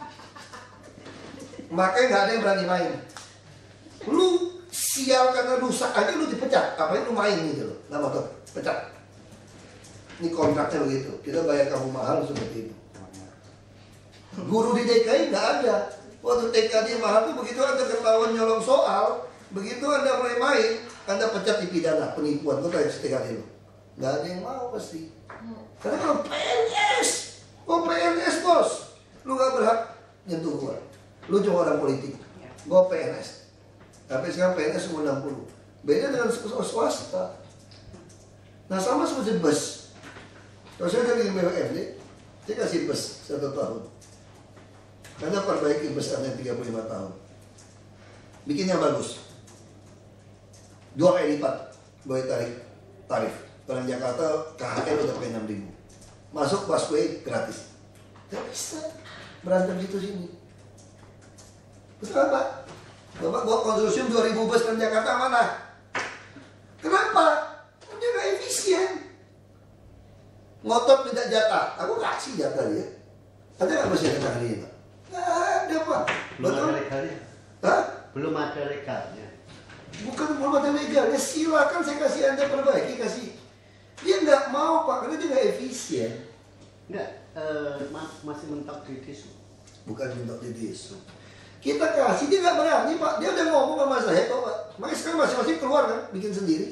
Makanya nggak ada yang berani main. Lu sial karena rusak aja lu dipecat. Apain lu main gitu loh? Nggak mau tahu, pecat. Ini kontraknya begitu. Kita bayar kamu mahal seperti itu. Guru di D K I nggak ada. Waktu T K D mahal tuh begitu Anda ketahuan nyolong soal, begitu Anda mulai main, Anda pecat dipidana penipuan. Tuh kayak T K D lo. Nggak ada yang mau pasti. Karena kalau P N S, oh P N S bos, lu nggak berhak nyentuh gua. Lu cuma orang politik. Gua P N S. Tapi sekarang P N S umur enam puluh. Beda dengan swasta. Nah sama seperti bus. Kalau saya dari B U M D, saya kasih bus satu tahun. Karena perbaiki bus Anda tiga puluh lima tahun. Bikin yang bagus. Dua kali lipat boleh tarik tarif. Orang Jakarta K H L udah pakai enam ribu. Masuk busway gratis. Gak bisa berantem situ sini. Betul apa? Bapak bawa konsorsium dua ribu bus dari Jakarta mana? Kenapa? Dia gak efisien. Ngotot minta jatah. Aku kasih jatah dia. Ada gak bus yang hari ini Pak? Gak ada Pak. Belum ada legalnya. Hah? Belum ada legalnya. Bukan belum ada legalnya. Silakan saya kasih Anda perbaiki, kasih. Dia nggak mau Pak, karena dia nggak efisien. Nggak, uh, masih mentok di disu. Bukan mentok di disu. Kita kasih, dia nggak berani Pak. Dia udah ngomong sama saya kok Pak. Makanya sekarang masing-masing keluar kan, bikin sendiri.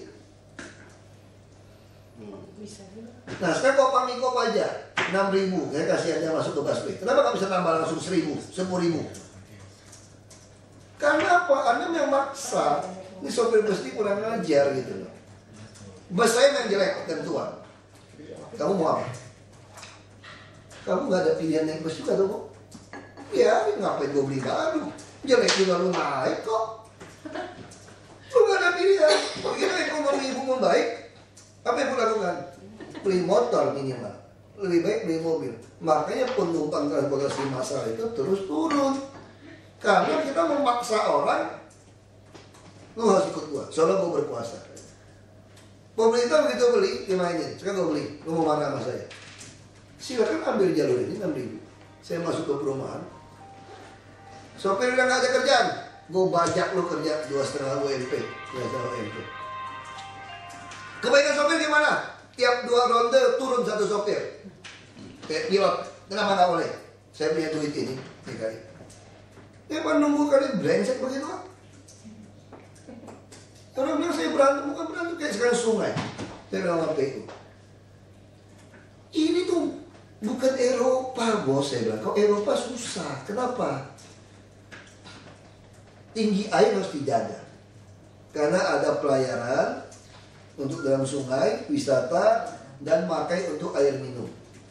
Hmm. Nah sekarang kopang mikop aja enam ribu, saya kasih aja masuk ke busway. Kenapa nggak bisa tambah langsung seribu, sepuluh ribu? Karena apa? Anda yang maksa. Ini sopir bus ini kurang ngajar gitu loh. Bus saya yang jelek dan tua. Kamu mau apa? Kamu nggak ada pilihan naik bus juga tuh kok? Ya, ngapain gue beli baru? Jelek juga lu naik kok. Lu nggak ada pilihan. Begitu ekonomi ibu membaik, apa yang aku lakukan? Beli motor minimal. Lebih baik beli mobil. Makanya penumpang transportasi massal itu terus turun. Karena kita memaksa orang, lu harus ikut gua, soalnya gua berkuasa. Pemerintah begitu beli, dimainin. Sekarang gua beli, lu mau marah sama saya. Silakan ambil jalur ini enam ribu. Saya masuk ke perumahan. Sopir udah gak ada kerjaan, gua bajak lu kerja dua setengah U M P, dua setengah U M P. Kebaikan sopir gimana? Tiap dua ronde turun satu sopir. Kayak pilot, kenapa gak boleh? Saya punya duit ini, D K I. Ya Pak nunggu kalian brengsek begitu Pak. Orang bilang saya berantem, bukan berantem kayak sekarang sungai. Saya bilang sama P U. Ini tuh bukan Eropa bos, saya bilang. Kalau Eropa susah, kenapa? Tinggi air harus dijaga. Karena ada pelayaran untuk dalam sungai, wisata, dan pakai untuk air minum.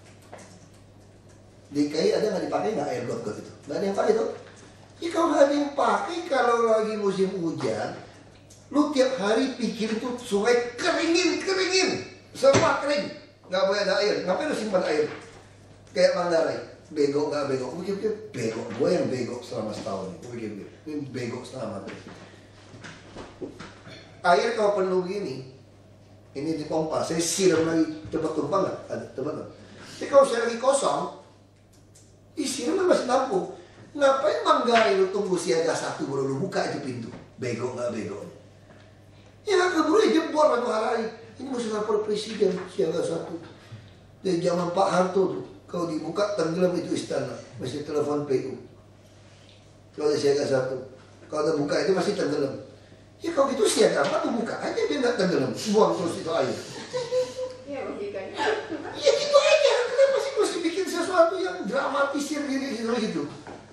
D K I ada nggak dipakai nggak air got itu? Nggak ada yang pakai tuh. Ya kalau nggak ada yang pakai, kalau lagi musim hujan, lu tiap hari pikir itu sungai keringin, keringin, semua kering, nggak boleh ada air. Ngapain lu simpan air? Kayak Manggarai, bego nggak bego? Gue pikir bego, gue yang bego selama setahun. Gue pikir ini bego selama mati. Air kalau penuh gini, ini dipompa, saya siram lagi, cepat tumpah nggak? Ada, cepat nggak? Tapi kalau saya lagi kosong, isinya masih nampung. Ngapain Manggarai lu tunggu siaga satu baru lu buka itu pintu? Bego nggak bego? Ya nggak keburu jebol Manggarai. Ini mesti lapor presiden siaga satu. Dari zaman Pak Harto tuh, kalau dibuka tenggelam itu istana, mesti telepon P U. Kalau ada siaga satu, kalau ada buka itu masih tenggelam. Ya kalau gitu siaga apa tuh buka aja biar nggak tenggelam, buang terus itu air. Ya logikanya. Ya gitu aja, kenapa sih mesti bikin sesuatu yang dramatisir diri gitu?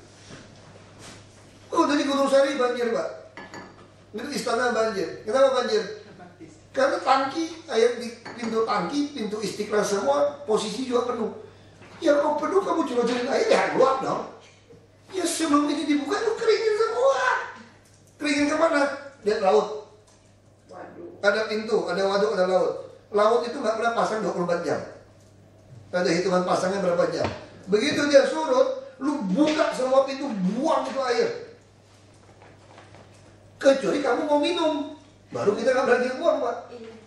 Oh dari Gunung Sari banjir Pak, itu istana banjir. Kenapa banjir? Karena tangki, air di pintu tangki, pintu Istiqlal semua posisi juga penuh. Ya kalau penuh kamu curah-curahin air ya luap dong. Ya sebelum ini dibuka itu keringin semua. Keringin kemana? Lihat laut. Ada pintu, ada waduk, ada laut. Laut itu nggak pernah pasang dua puluh empat jam. Ada hitungan pasangnya berapa jam. Begitu dia surut, lu buka semua pintu, buang itu air. Kecuali kamu mau minum, baru kita nggak berani buang Pak.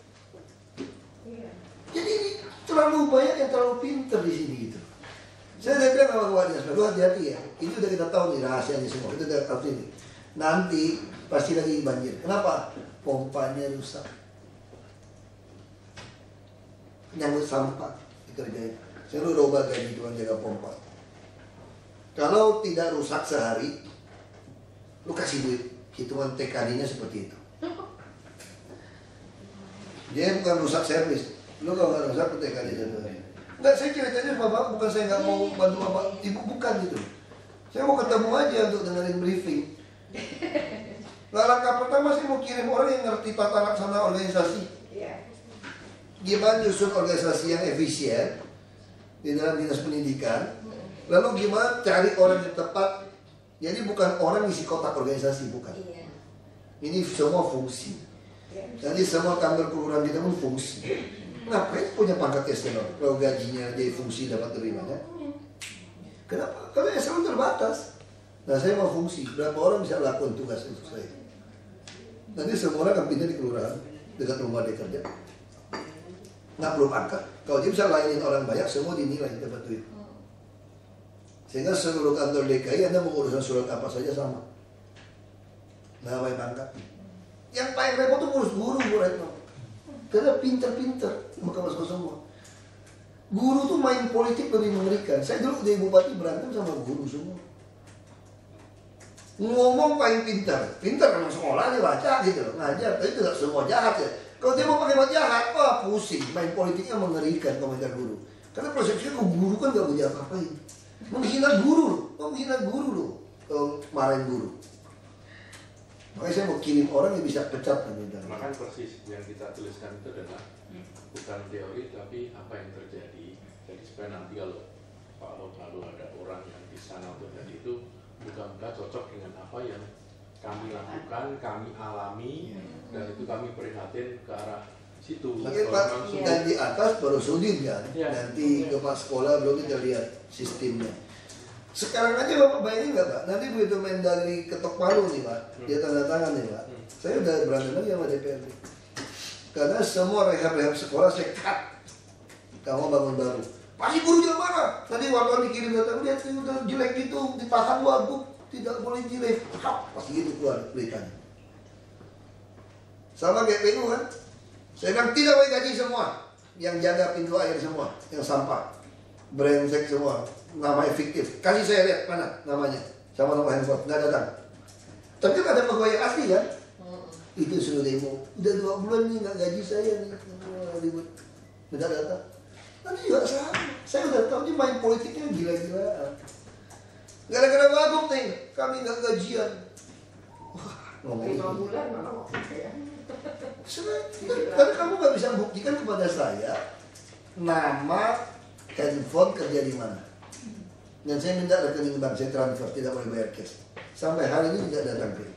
Jadi ini terlalu banyak yang terlalu pinter di sini gitu. Saya udah bilang sama kawannya, lu hati-hati ya. Ini udah kita tahu nih rahasianya semua. Itu udah tahu sini. Nanti pasti lagi banjir. Kenapa? Pompanya rusak. Nyangkut sampah dikerjain. Saya lu ubah gaji tukang jaga pompa. Kalau tidak rusak sehari, lu kasih duit. Hitungan T K D-nya seperti itu. Dia bukan rusak servis. Lu kalau nggak rusak T K D servis. Enggak, saya ceritanya sama Bapak, bukan saya nggak mau bantu Bapak, Ibu bukan gitu. Saya mau ketemu aja untuk dengerin briefing. Nah, langkah pertama saya mau kirim orang yang ngerti tata laksana organisasi. Gimana nyusun organisasi yang efisien di dalam dinas pendidikan. Lalu gimana cari orang yang tepat. Jadi bukan orang isi kotak organisasi, bukan. Ini semua fungsi. Jadi semua kantor kelurahan kita pun fungsi. Ngapain punya pangkat eselon kalau gajinya jadi fungsi dapat terimanya? Kenapa? Karena eselon terbatas. Nah saya mau fungsi, berapa orang bisa lakukan tugas untuk saya? Nanti semua orang akan pindah di kelurahan dekat rumah dia kerja. Nggak perlu pangkat. Kalau dia bisa layanin orang banyak, semua dinilai dapat duit. Sehingga seluruh kantor D K I Anda mau urusan surat apa saja sama. Nggak pakai pangkat. Yang paling repot tuh ngurus guru, Bu Retno. Karena pinter-pinter muka masuk semua. Guru tuh main politik lebih mengerikan. Saya dulu jadi bupati berantem sama guru semua. Ngomong paling pintar, pintar memang sekolahnya baca gitu loh, ngajar. Tapi tidak semua jahat ya. Kalau dia mau pakai buat jahat, wah pusing. Main politiknya mengerikan komentar guru. Karena persepsinya ke guru kan gak bisa apa-apain. Menghina guru, menghina guru loh. Kalau marahin guru. Makanya saya mau kirim orang yang bisa pecat kan. Makanya persis yang kita tuliskan itu adalah bukan teori tapi apa yang terjadi. Jadi supaya nanti kalau kalau lalu ada orang yang di sana untuk jadi itu bukan-bukan cocok dengan apa yang kami lakukan, kami alami, dan itu kami prihatin ke arah situ. Tapi Pak, dan di atas baru Sudin kan, ya. Nanti ke Pak sekolah belum kita lihat sistemnya. Sekarang aja Bapak bayangin nggak Pak? Nanti begitu Mendagri ketok palu nih Pak, hmm. dia tanda tangan nih Pak. Hmm. Saya udah berantem lagi sama D P R D. Karena semua rehab-rehab sekolah saya cut. Kamu bangun baru. Pasti guru jangan marah. Tadi wartawan dikirim datang, lihat udah jelek gitu, ditahan wagub, tidak boleh jelek. Hap, pasti gitu keluar beritanya. Sama kayak P U kan? Saya bilang tidak boleh gaji semua. Yang jaga pintu air semua, yang sampah, brengsek semua, namanya fiktif. Kasih saya lihat mana namanya, sama nomor handphone, nggak datang. Tapi kan ada pegawai asli kan? Itu sudah demo. Udah dua bulan nih nggak gaji saya nih, ribut, nggak datang. Nanti juga sama. Saya udah tahu dia main politiknya gila-gilaan. Gara-gara wagub nih, kami nggak gajian. Wah, ngomongin lima bulan malah ya. Karena kamu nggak bisa buktikan kepada saya nama, handphone, kerja di mana. Dan saya minta rekening bank, saya transfer, tidak boleh bayar cash. Sampai hari ini tidak datang ke.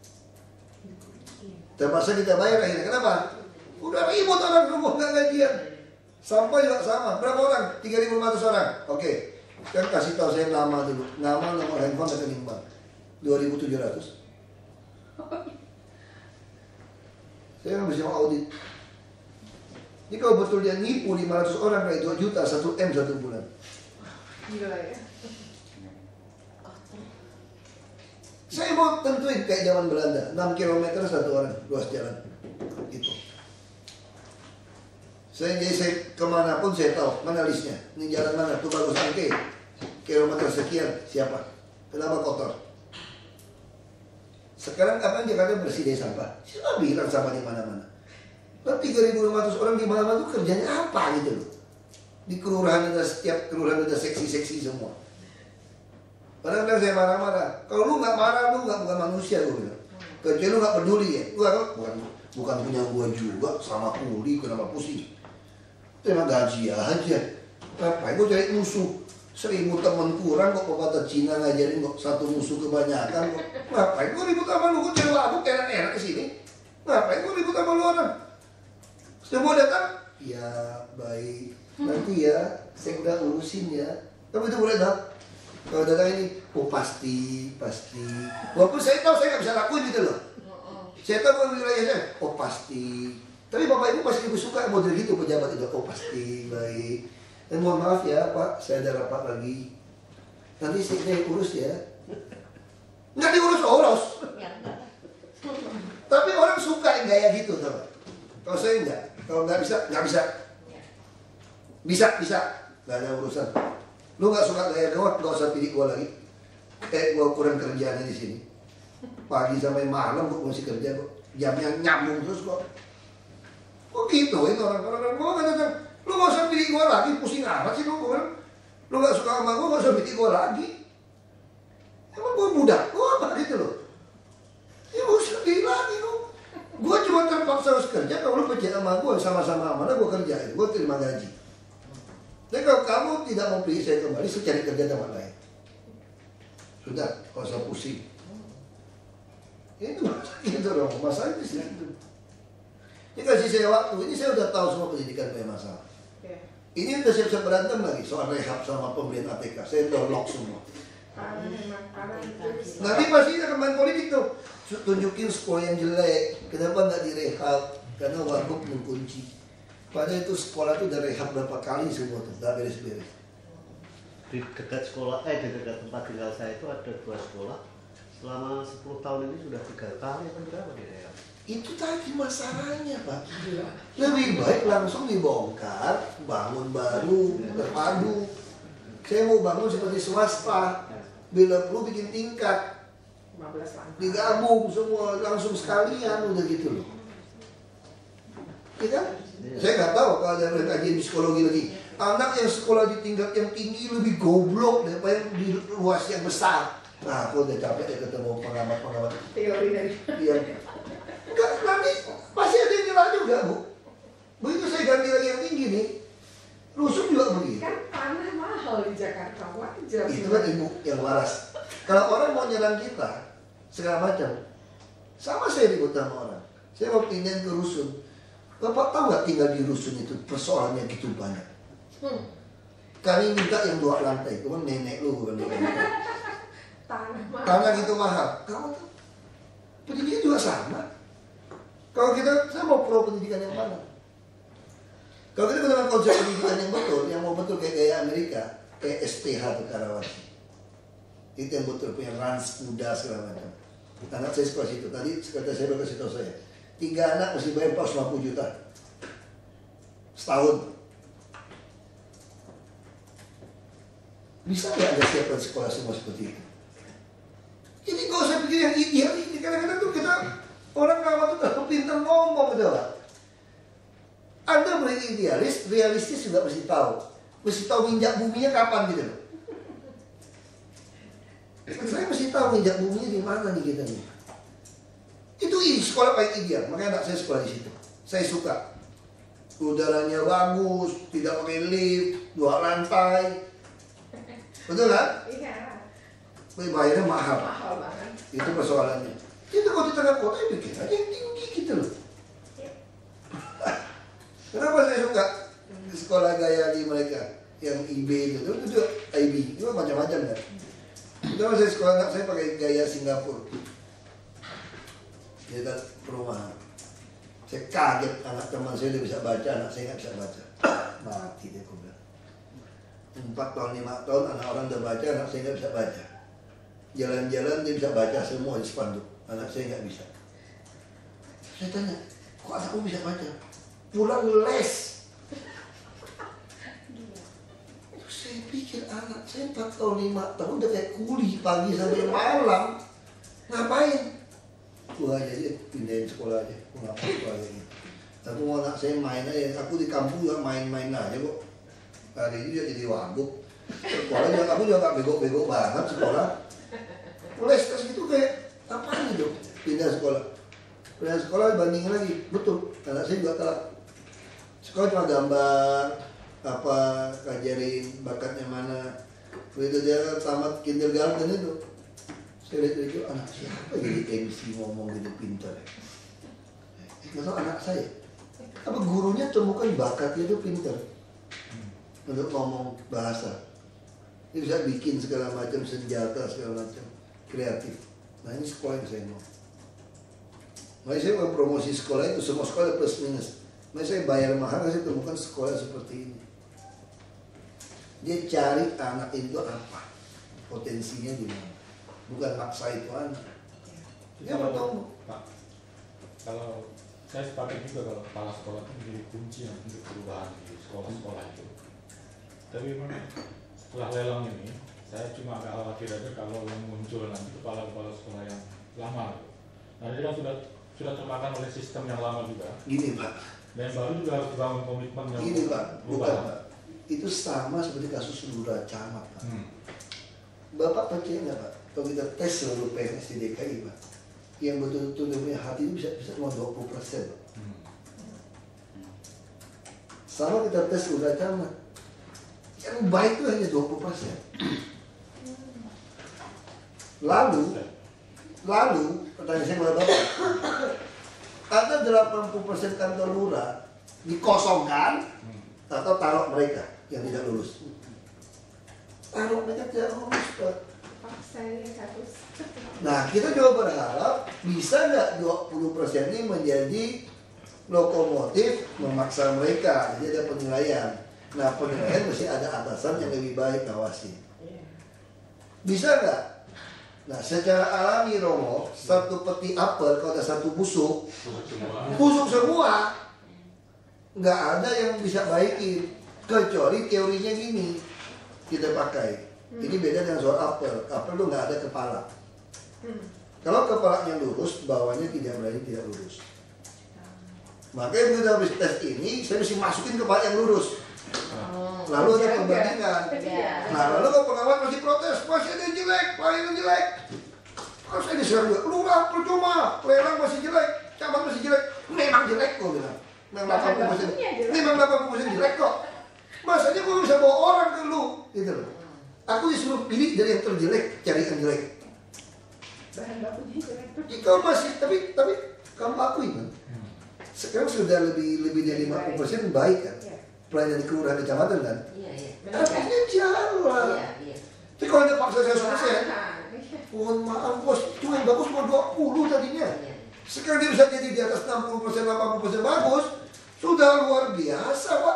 Terpaksa kita bayar akhirnya. Kenapa? Udah ribut orang semua nggak gajian. Sampah juga sama. Berapa orang? tiga ribu lima ratus orang. Oke. Kan kasih tahu saya nama dulu. Nama, nomor handphone, rekening bank. dua ribu tujuh ratus. Saya nggak bisa audit. Ini kalau betul dia nipu lima ratus orang kayak dua juta, satu M satu bulan. Gila ya. Saya mau tentuin kayak zaman Belanda, enam kilometer satu orang luas jalan. Gitu. Saya jadi saya kemanapun saya tahu mana listnya. Ini jalan mana, tuh bagus oke. Kilometer sekian, siapa? Kenapa kotor? Sekarang apa Jakarta bersih dari sampah? Siapa bilang sampah di mana-mana? Nah, tiga ribu lima ratus orang di mana-mana tuh kerjanya apa gitu loh? Di kelurahan ada, setiap kelurahan ada seksi-seksi semua. Kadang-kadang saya marah-marah. Kalau lu nggak marah, lu nggak bukan manusia, gue bilang. Kecuali lu nggak peduli ya. Lu kan bukan bukan punya gua juga, sama kuli, kenapa pusing? Terima gaji aja. Ngapain gue cari musuh? Seribu temen kurang kok pepatah Cina ngajarin kok satu musuh kebanyakan kok. Ngapain gue ribut sama lu? Gue cari lagu enak-enak kesini. Ngapain gue ribut sama lu orang? Semua datang? Ya baik. Nanti ya, saya udah urusin ya. Kamu itu boleh dah. Kalau datang ini, oh pasti, pasti. Walaupun saya tahu saya nggak bisa lakuin gitu loh. Saya tahu kalau wilayah saya, oh pasti. Tapi bapak ibu pasti lebih suka model gitu pejabat itu. Oh pasti, baik. Dan mohon maaf ya Pak, saya ada rapat lagi. Nanti saya urus ya. Nggak diurus-urus. Tapi orang suka yang gaya gitu, tau. Kalau saya enggak, kalau nggak bisa, nggak bisa. Bisa, bisa. Nggak ada urusan. Lu nggak suka gaya gawat, nggak usah pilih gua lagi. Eh, gua kurang kerjaannya di sini. Pagi sampai malam gua masih kerja kok. Jamnya nyambung terus kok. Kok gitu itu orang-orang gua kan datang. Lu nggak usah pilih gua lagi, pusing amat sih lu gua. Lu nggak suka sama gua, nggak usah pilih gua lagi. Emang gua budak, gua apa gitu loh. Ya gua usah pilih lagi lu. Gua cuma terpaksa harus kerja kalau lu percaya sama gua, sama-sama mana gua kerjain, gua terima gaji. Jadi kalau kamu tidak mau pilih saya kembali, saya cari kerja tempat lain. Sudah, kalau saya pusing. Itu itu dong, masalah di situ. Ini kasih saya waktu, ini saya udah tahu semua pendidikan punya masalah. Ini udah siap-siap berantem lagi soal rehab sama pembelian A T K. Saya udah lock semua. Nanti pasti akan main politik tuh. Tunjukin sekolah yang jelek, kenapa nggak direhab? Karena wagub mengunci. Padahal itu sekolah itu udah rehab berapa kali semua tuh, udah beres-beres. Di dekat sekolah, eh di dekat tempat tinggal saya itu ada dua sekolah. Selama sepuluh tahun ini sudah tiga kali atau berapa direhab? Itu tadi masalahnya Pak. Lebih baik langsung dibongkar, bangun baru, terpadu. Saya mau bangun seperti swasta. Bila perlu bikin tingkat, digabung semua langsung sekalian udah gitu loh. Iya kan? Ya. Saya nggak tahu kalau ada kajian psikologi lagi. Anak yang sekolah di tingkat yang tinggi lebih goblok daripada yang di luas yang besar. Nah, aku udah capek ya ketemu pengamat-pengamat. Teori dari. Iya. Enggak, nanti pasti ada yang nyerah juga, Bu. Begitu saya ganti lagi yang tinggi nih, rusuh juga begitu. Kan tanah mahal di Jakarta, wajar. Itu kan ibu yang waras. Kalau orang mau nyerang kita, segala macam, sama saya ribut sama orang. Saya mau pindahin ke rusun. Bapak tahu nggak tinggal di rusun itu persoalannya gitu banyak. Hmm. Kami minta yang dua lantai, itu kan nenek lu bukan nenek. Tanah mahal. Tanah gitu mahal. Kamu tuh pendidikan juga sama. Kalau kita, saya mau pro pendidikan yang mana? Kalau kita menggunakan konsep pendidikan yang betul, yang mau betul kayak gaya Amerika, kayak S P H tuh Karawati. Itu yang betul punya rans kuda segala macam. Anak saya sekolah situ. Tadi sekretaris saya berkasih tahu saya. Tiga anak mesti bayar empat ratus lima puluh juta setahun. Bisa nggak Anda siapkan sekolah semua seperti itu? Jadi nggak usah pikir yang ideal ini. Kadang-kadang tuh kita orang awam tuh gak pintar ngomong gitu lah. Anda boleh idealis, realistis juga mesti tahu. Mesti tahu minjak buminya kapan gitu loh. Saya mesti tahu minjak buminya di mana nih kita nih. Itu ini sekolah paling ideal, makanya anak saya sekolah di situ. Saya suka. Udaranya bagus, tidak pakai lift, dua lantai. Betul kan? Iya. Bayarnya mahal. Mahal banget. Itu persoalannya. Kita kalau di tengah kota ya bikin aja yang tinggi gitu loh. Kenapa saya suka di sekolah gaya di mereka yang I B itu, itu juga I B, itu macam-macam kan. Kenapa saya sekolah anak saya pakai gaya Singapura. Dia tak perumahan. Saya kaget anak teman saya udah bisa baca, anak saya nggak bisa baca. Mati deh aku bilang. Empat tahun, lima tahun anak orang udah baca, anak saya nggak bisa baca. Jalan-jalan dia bisa baca semua di spanduk, anak saya nggak bisa. Saya tanya, kok anakku bisa baca? Pulang les. Terus saya pikir anak saya empat tahun, lima tahun udah kayak kuli pagi sampai malam. Ngapain? Gua aja dia pindahin sekolah aja, gua nggak mau sekolah lagi. Aku mau anak saya main aja, aku di kampung juga main-main aja kok. Hari ini dia jadi wagub. Sekolah juga aku juga nggak bego-bego banget sekolah. Les tes gitu kayak apaan gitu? Pindah sekolah, pindah sekolah bandingin lagi, betul. Anak saya juga telat. Sekolah cuma gambar, apa ngajarin bakatnya mana. Begitu dia tamat kindergarten itu. Saya lihat itu anak siapa jadi M C ngomong gitu pintar ya? Nggak tahu anak saya. Apa gurunya temukan bakatnya itu pintar untuk ngomong bahasa. Dia bisa bikin segala macam senjata segala macam kreatif. Nah ini sekolah yang saya mau. Makanya saya mau promosi sekolah itu semua sekolah plus minus. Makanya saya bayar mahal saya temukan sekolah seperti ini. Dia cari anak itu apa, potensinya di mana. Bukan maksa itu anak. Dia mau tahu. Pak, kalau saya sepakat juga kalau kepala sekolah itu menjadi kunci untuk perubahan di sekolah-sekolah itu. Tapi memang setelah lelang ini, saya cuma agak khawatir aja kalau yang muncul nanti kepala-kepala sekolah yang lama. Nah ini kan sudah sudah termakan oleh sistem yang lama juga. Gini Pak. Dan baru juga harus dibangun komitmen yang Gini Pak, bukan berubah. Pak. Itu sama seperti kasus Lurah Camat Pak. Hmm. Bapak percaya nggak Pak? Kalau kita tes seluruh P N S di D K I Pak, yang betul-betul punya hati itu bisa bisa cuma dua puluh persen Pak. Hmm. Sama kita tes Lurah Camat, yang baik itu hanya dua puluh persen. Lalu, lalu pertanyaan saya kepada Bapak, ada delapan puluh persen kantor lurah dikosongkan atau taruh mereka yang tidak lulus. Taruh mereka tidak lulus Pak. Nah kita coba berharap bisa nggak dua puluh persen ini menjadi lokomotif memaksa mereka, jadi ada penilaian. Nah penilaian mesti ada atasan yang lebih baik ngawasi. Bisa nggak? Nah secara alami Romo, satu peti apel kalau ada satu busuk, busuk semua, nggak ada yang bisa baikin kecuali teorinya gini kita pakai. Ini beda dengan soal apel. Apel tuh nggak ada kepala. Kalau kepalanya lurus, bawahnya tidak berani tidak lurus. Makanya begitu habis tes ini, saya mesti masukin kepala yang lurus. Lalu ada perbandingan. Nah lalu kalau pengawas masih protes, masih ada yang jelek, lain yang jelek. Kalau saya diserang juga, lurah percuma, lelang masih jelek, camat masih jelek. Memang jelek kok bilang. Memang delapan puluh persen. Memang delapan puluh persen jelek kok. Masanya gue bisa bawa orang ke lu, gitu loh. Aku disuruh pilih dari yang terjelek, cari yang jelek. Bahan bakunya jelek. Kau masih, tapi tapi kamu akui kan? Sekarang sudah lebih lebih dari lima puluh persen baik kan? Pelayanan di kelurahan kecamatan kan? Iya iya. Artinya jalan. Iya iya. Tapi kalau dia paksa seratus persen, mohon maaf bos, itu yang bagus cuma dua puluh tadinya. Sekarang dia bisa jadi di atas enam puluh persen, delapan puluh persen bagus, sudah luar biasa Pak.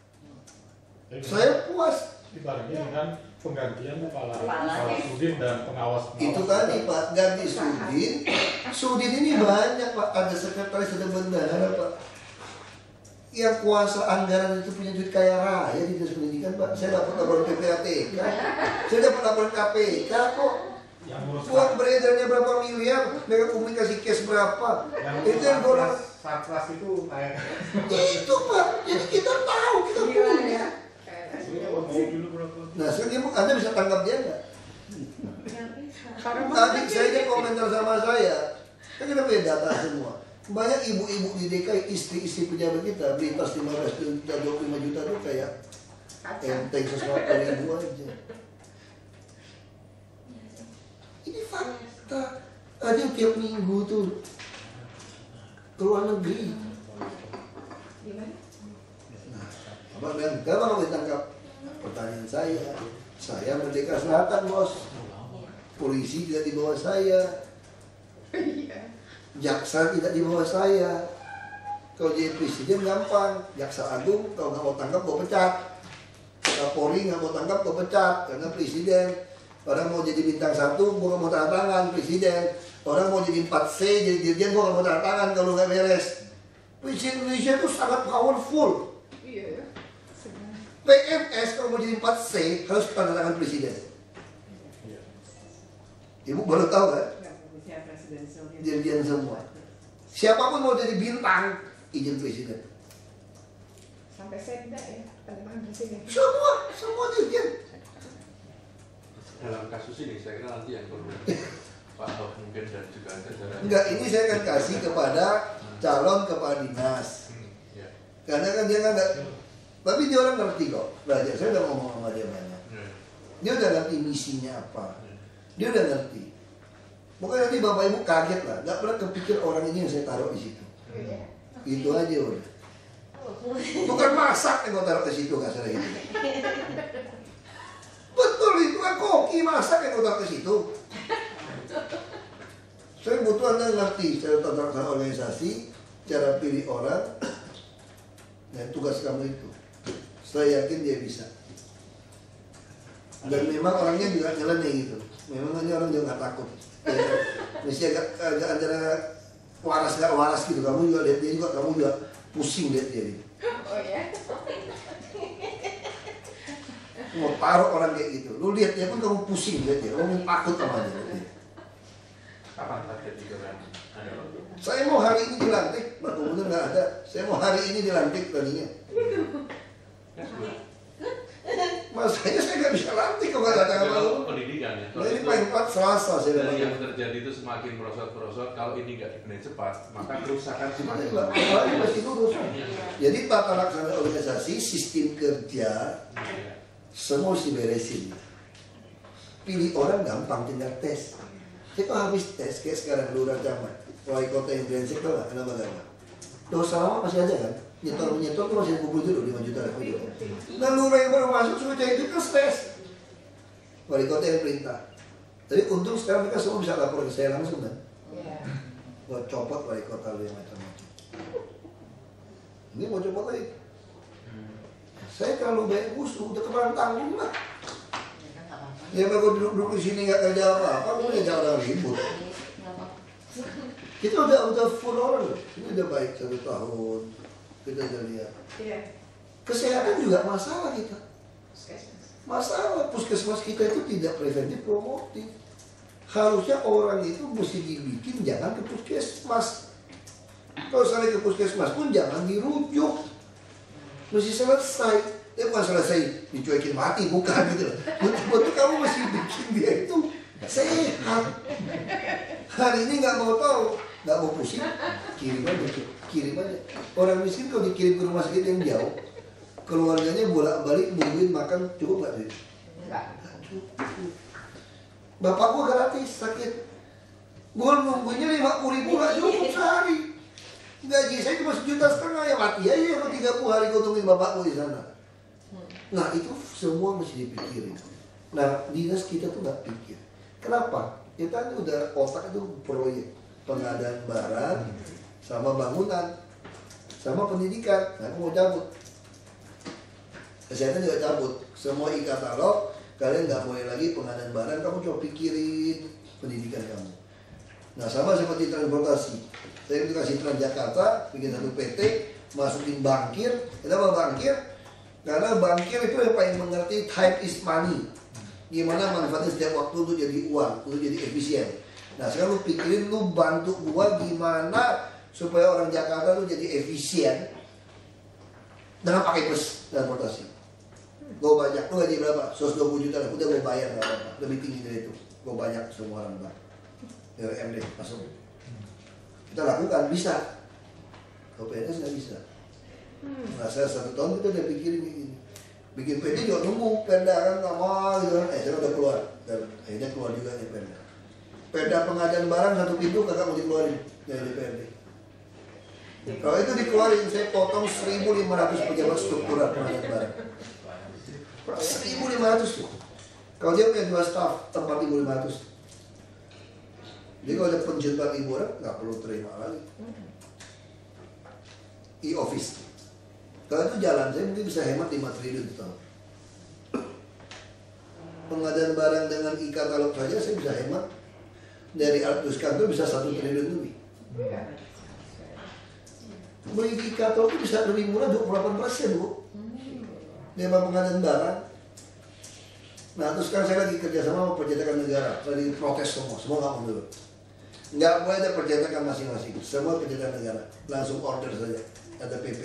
Saya puas. Dibarengi dengan penggantian kepala kepala sudin dan pengawas, pengawas itu tadi Pak, ganti sudin. Sudin ini banyak Pak, ada sekretaris, ada bendahara Pak. Yang kuasa anggaran itu punya duit kaya raya di dinas pendidikan Pak. Saya dapat laporan P P A T K, saya dapat laporan K P K kok. Uang beredarnya berapa miliar, mereka komunikasi cash berapa. Itu yang orang satgas itu kayak itu Pak. Jadi kita tahu, kita punya. Nah, sekarang Anda bisa tangkap dia nggak? Tadi saya komentar sama saya, kan kita punya data semua. Banyak ibu-ibu di D K I, istri-istri pejabat kita beli tas lima belas juta, dua puluh lima juta tuh kayak enteng sesuatu ribu aja. Ini fakta. Ada tiap minggu tuh ke luar negeri. Nah, apa bilang, kenapa kamu ditangkap? Pertanyaan saya, saya Merdeka Selatan bos, polisi tidak di bawah saya, jaksa tidak di bawah saya, Kalau jadi presiden gampang, jaksa agung kalau nggak mau tangkap gue pecat, Kapolri nggak mau tangkap gue pecat karena presiden. Orang mau jadi bintang satu, gue nggak mau tanda tangan presiden. Orang mau jadi empat C, jadi dirjen, gue nggak mau tanda tangan kalau nggak beres. Presiden Indonesia itu sangat powerful. Iya. P M S kalau mau jadi empat C harus tanda tangan presiden. Ibu baru tahu kan? Dirjen semua. Siapapun mau jadi bintang, izin presiden. Sampai sekda ya, tanda tangan presiden. Semua, semua dirjen. Dalam kasus ini saya kira nanti yang perlu Pak Ahok mungkin dan juga jajaran. Enggak, ini saya akan kasih kepada calon kepala dinas. Karena kan dia kan enggak, tapi dia orang ngerti kok. Belajar, saya udah ngomong sama dia banyak. Dia udah ngerti misinya apa. Dia udah ngerti. Pokoknya nanti bapak ibu kaget lah, nggak pernah kepikir orang ini yang saya taruh di situ. Itu aja udah. Bukan masak yang gue taruh ke situ, nggak salah itu. Betul itu kan koki masak yang gue taruh ke situ. Saya butuh anda ngerti cara tata laksana organisasi, cara pilih orang, dan tugas kamu itu. Saya yakin dia bisa. Dan memang orangnya juga nyeleneh gitu. Memang ini orang juga nggak takut. Ya, mesti agak, agak antara waras gak waras gitu. Kamu juga lihat dia juga, kamu juga pusing lihat dia gitu. Oh ya. Mau taruh orang kayak gitu, lu lihat dia pun kamu pusing lihat dia, kamu takut sama dia. Kapan target itu kan? Saya mau hari ini dilantik, Pak Gubernur nggak ada. Saya mau hari ini dilantik tadinya. Masanya saya nggak bisa lantik kalau nggak ada apa-apa. Pendidikan ya. Nah, ini paling empat Selasa saya Dan dapat. yang terjadi itu semakin merosot-merosot. Kalau ini nggak dibenahi cepat, maka kerusakan semakin Nah, ini masih lurus. Jadi tata laksana organisasi, sistem kerja, semua harus diberesin. Pilih orang gampang, tinggal tes. Kita habis tes kayak sekarang lurah camat, wali kota yang brengsek tau nggak kenapa nggak? Dosa lama masih ada kan? Nyetor menyetor tuh masih kumpul dulu lima juta rupiah. Nah lurah yang baru masuk sudah itu kan tes. Wali kota yang perintah. Jadi untung sekarang mereka semua bisa lapor ke saya langsung kan? Buat copot wali kota lu yang macam-macam. Ini mau copot lagi. Saya terlalu banyak musuh, udah kemarin tanggung lah. Ya kalau duduk-duduk di sini nggak kerja apa-apa, aku udah jangan ribut. Kita udah udah full orang loh. Ini udah baik satu tahun. Kita udah lihat. Kesehatan juga masalah kita. Masalah puskesmas kita itu tidak preventif promotif. Harusnya orang itu mesti dibikin jangan ke puskesmas. Kalau sampai ke puskesmas pun jangan dirujuk. Mesti selesai. Dia bukan selesai dicuekin mati, bukan gitu. Betul-betul kamu mesti bikin dia itu sehat. Hari ini nggak mau tahu, nggak mau pusing, kirim aja, kirim aja. Orang miskin kalau dikirim ke rumah sakit yang jauh, keluarganya bolak-balik nungguin makan cukup nggak duit? Nggak cukup. Bapak gua gratis sakit, gua nungguinnya lima puluh ribu nggak cukup sehari. Gaji saya cuma sejuta setengah ya mati aja kalau tiga puluh hari gua tungguin bapakku di sana. Nah itu semua mesti dipikirin. Nah dinas kita tuh nggak pikir. Kenapa? Kita ini udah otak itu proyek pengadaan barang sama bangunan sama pendidikan. Nah aku mau cabut. Kesehatan juga cabut. Semua e-katalog kalian nggak boleh lagi pengadaan barang. Kamu coba pikirin pendidikan kamu. Nah sama seperti transportasi. Saya kasih Transjakarta bikin satu P T masukin bankir. Kenapa bankir? Karena bankir itu yang paling mengerti time is money. Gimana manfaatnya setiap waktu untuk jadi uang, untuk jadi efisien. Nah sekarang lu pikirin lu bantu gua gimana supaya orang Jakarta tuh jadi efisien dengan pakai bus transportasi. Gua banyak, lu gaji berapa? seratus dua puluh juta, udah gua bayar gak apa-apa. Lebih tinggi dari itu. Gua banyak semua orang banyak. Dari M D masuk. Kita lakukan, bisa. Kalau P N S nggak bisa. Nah saya satu tahun kita udah pikirin kayak gini. Bikin P D juga nunggu, Pemda kan nggak mau gitu kan. Eh saya udah keluar, dan akhirnya keluar juga nih Pemda. Pemda pengadaan barang satu pintu kagak mau dikeluarin dari D P R D. Kalau itu dikeluarin, saya potong seribu lima ratus pejabat struktural pengadaan barang. seribu lima ratus tuh. Kalau dia punya dua staff, empat ribu lima ratus. Jadi kalau ada penjual empat ribu orang, nggak perlu terima lagi. e-office. Kalau itu jalan, saya mungkin bisa hemat lima triliun tahun. Pengadaan barang dengan e-katalog saja saya bisa hemat dari ratus kantor bisa satu triliun lebih. Beli e-katalog itu bisa lebih murah dua puluh delapan persen, Bu. Memang pengadaan barang. Nah, terus sekarang saya lagi kerjasama sama percetakan negara. Lagi protes semua, semua nggak mau dulu. Nggak boleh ada percetakan masing-masing. Semua percetakan negara langsung order saja. Ada P P.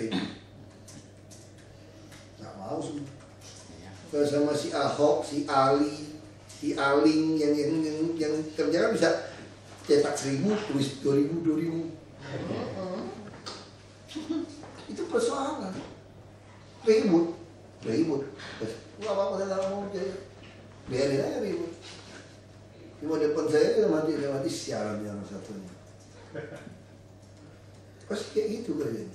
Nggak mau semua. Kalau sama si Ahok, si Ali, si Aling yang yang yang, yang kerja kan bisa cetak seribu, tulis dua ribu, dua ribu. Itu persoalan. Ribut, ribut. Nggak apa-apa, saya nggak mau jadi. Biarin aja ribut. Cuma depan saya itu mati, dia mati siaran yang satunya. Pasti kayak gitu kayaknya.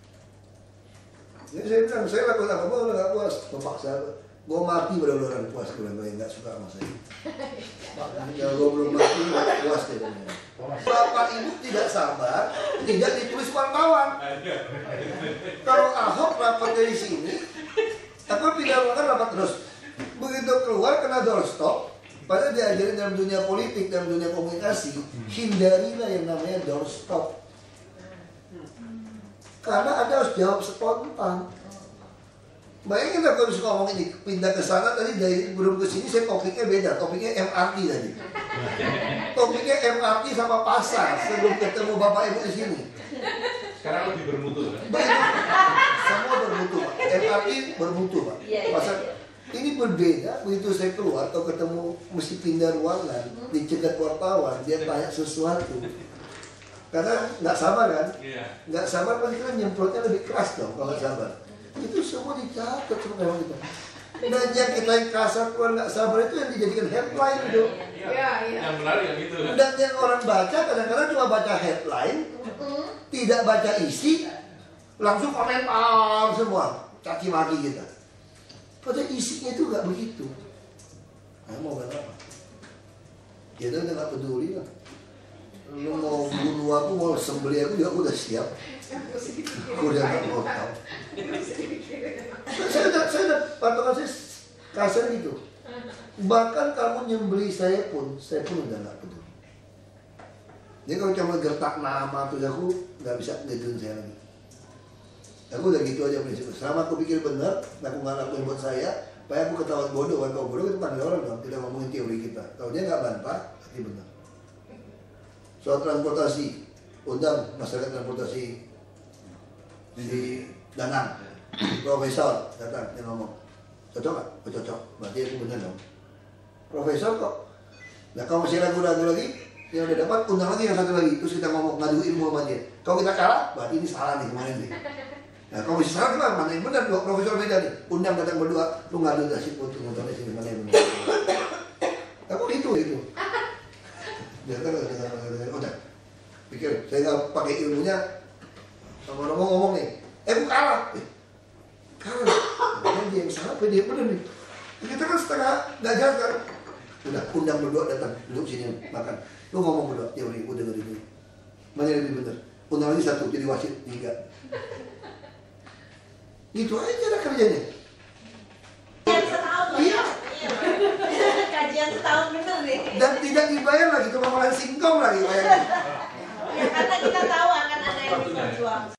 Jadi saya bilang, saya lakukan apa-apa, nggak puas, memaksa. Gue mati pada orang puas, gue yang nggak suka sama saya. Kalau gue belum mati, nggak puas deh. Bapak Ibu tidak sabar, tidak ditulis wartawan. Kalau Ahok rapat dari sini, apa pindah ruangan rapat terus. Begitu keluar kena doorstop. Padahal diajarin dalam dunia politik, dalam dunia komunikasi, hindarilah yang namanya doorstop. Karena Anda harus jawab spontan. Bayangin aku harus ngomong ini, pindah ke sana tadi dari belum ke sini saya topiknya beda, topiknya M R T tadi. Topiknya M R T sama pasar sebelum ketemu Bapak Ibu di sini. Sekarang lebih bermutu kan? Semua bermutu, Pak. M R T bermutu, Pak. Pasar ini berbeda, begitu saya keluar atau ketemu mesti pindah ruangan, dicegat wartawan, dia tanya sesuatu. Karena nggak sabar kan? Nggak sabar pasti kan nyemprotnya lebih keras dong kalau nggak sabar. Itu semua dicatat sama memang kita. Dan yang kita yang kasar keluar nggak sabar itu yang dijadikan headline itu. Iya, iya. Yang menarik yang itu kan? Dan yang orang baca kadang-kadang cuma baca headline, tidak baca isi, langsung komentar semua, caci maki kita. Padahal isinya itu nggak begitu. Nah, mau bilang apa? Ya udah nggak peduli lah. Lu mau bunuh aku, mau sembelih aku juga aku udah siap. Aku udah nggak mau tahu. Saya udah, saya udah patokan saya kasar gitu. Bahkan kamu nyembelih saya pun, saya pun udah nggak peduli. Jadi kalau cuma gertak nama tuh aku nggak bisa ngedun saya lagi. Aku udah gitu aja prinsipnya. Selama aku pikir benar, aku nggak lakuin buat saya, supaya aku ketahuan bodoh. Kan kalau bodoh itu panggil orang dong, tidak ngomongin teori kita. Kalau dia nggak bantah, berarti benar. Soal transportasi, undang masyarakat transportasi di Danang, profesor datang dia ngomong, cocok nggak? Oh, cocok, berarti aku benar dong. Profesor kok? Nah kalau masih ragu-ragu lagi, yang udah dapat undang lagi yang satu lagi, terus kita ngomong ngadu ilmu sama dia. Kalau kita kalah, berarti ini salah nih kemarin nih. Nah kalau masih salah gimana? Mana yang benar? Dua profesor beda nih. Undang datang berdua, lu ngadu dasih untuk nontonnya sini mana yang benar. Aku gitu itu. Dia kan udah pikir saya nggak pakai ilmunya, sama ngomong ngomong nih. Eh aku kalah, eh, kalah. Nah, dia yang salah, dia yang benar nih. Kita kan setengah nggak jalan kan. Udah undang berdua datang duduk sini makan. Lu ngomong berdua teori, udah dengerin dulu. Mana yang lebih benar? Undang lagi satu jadi wasit tiga. Itu aja cara kerjanya. Kajian setahun loh. Iya. Kajian setahun bener nih. Dan tidak dibayar lagi, cuma malah singkong lagi bayarnya. Ya karena kita tahu akan ada yang berjuang.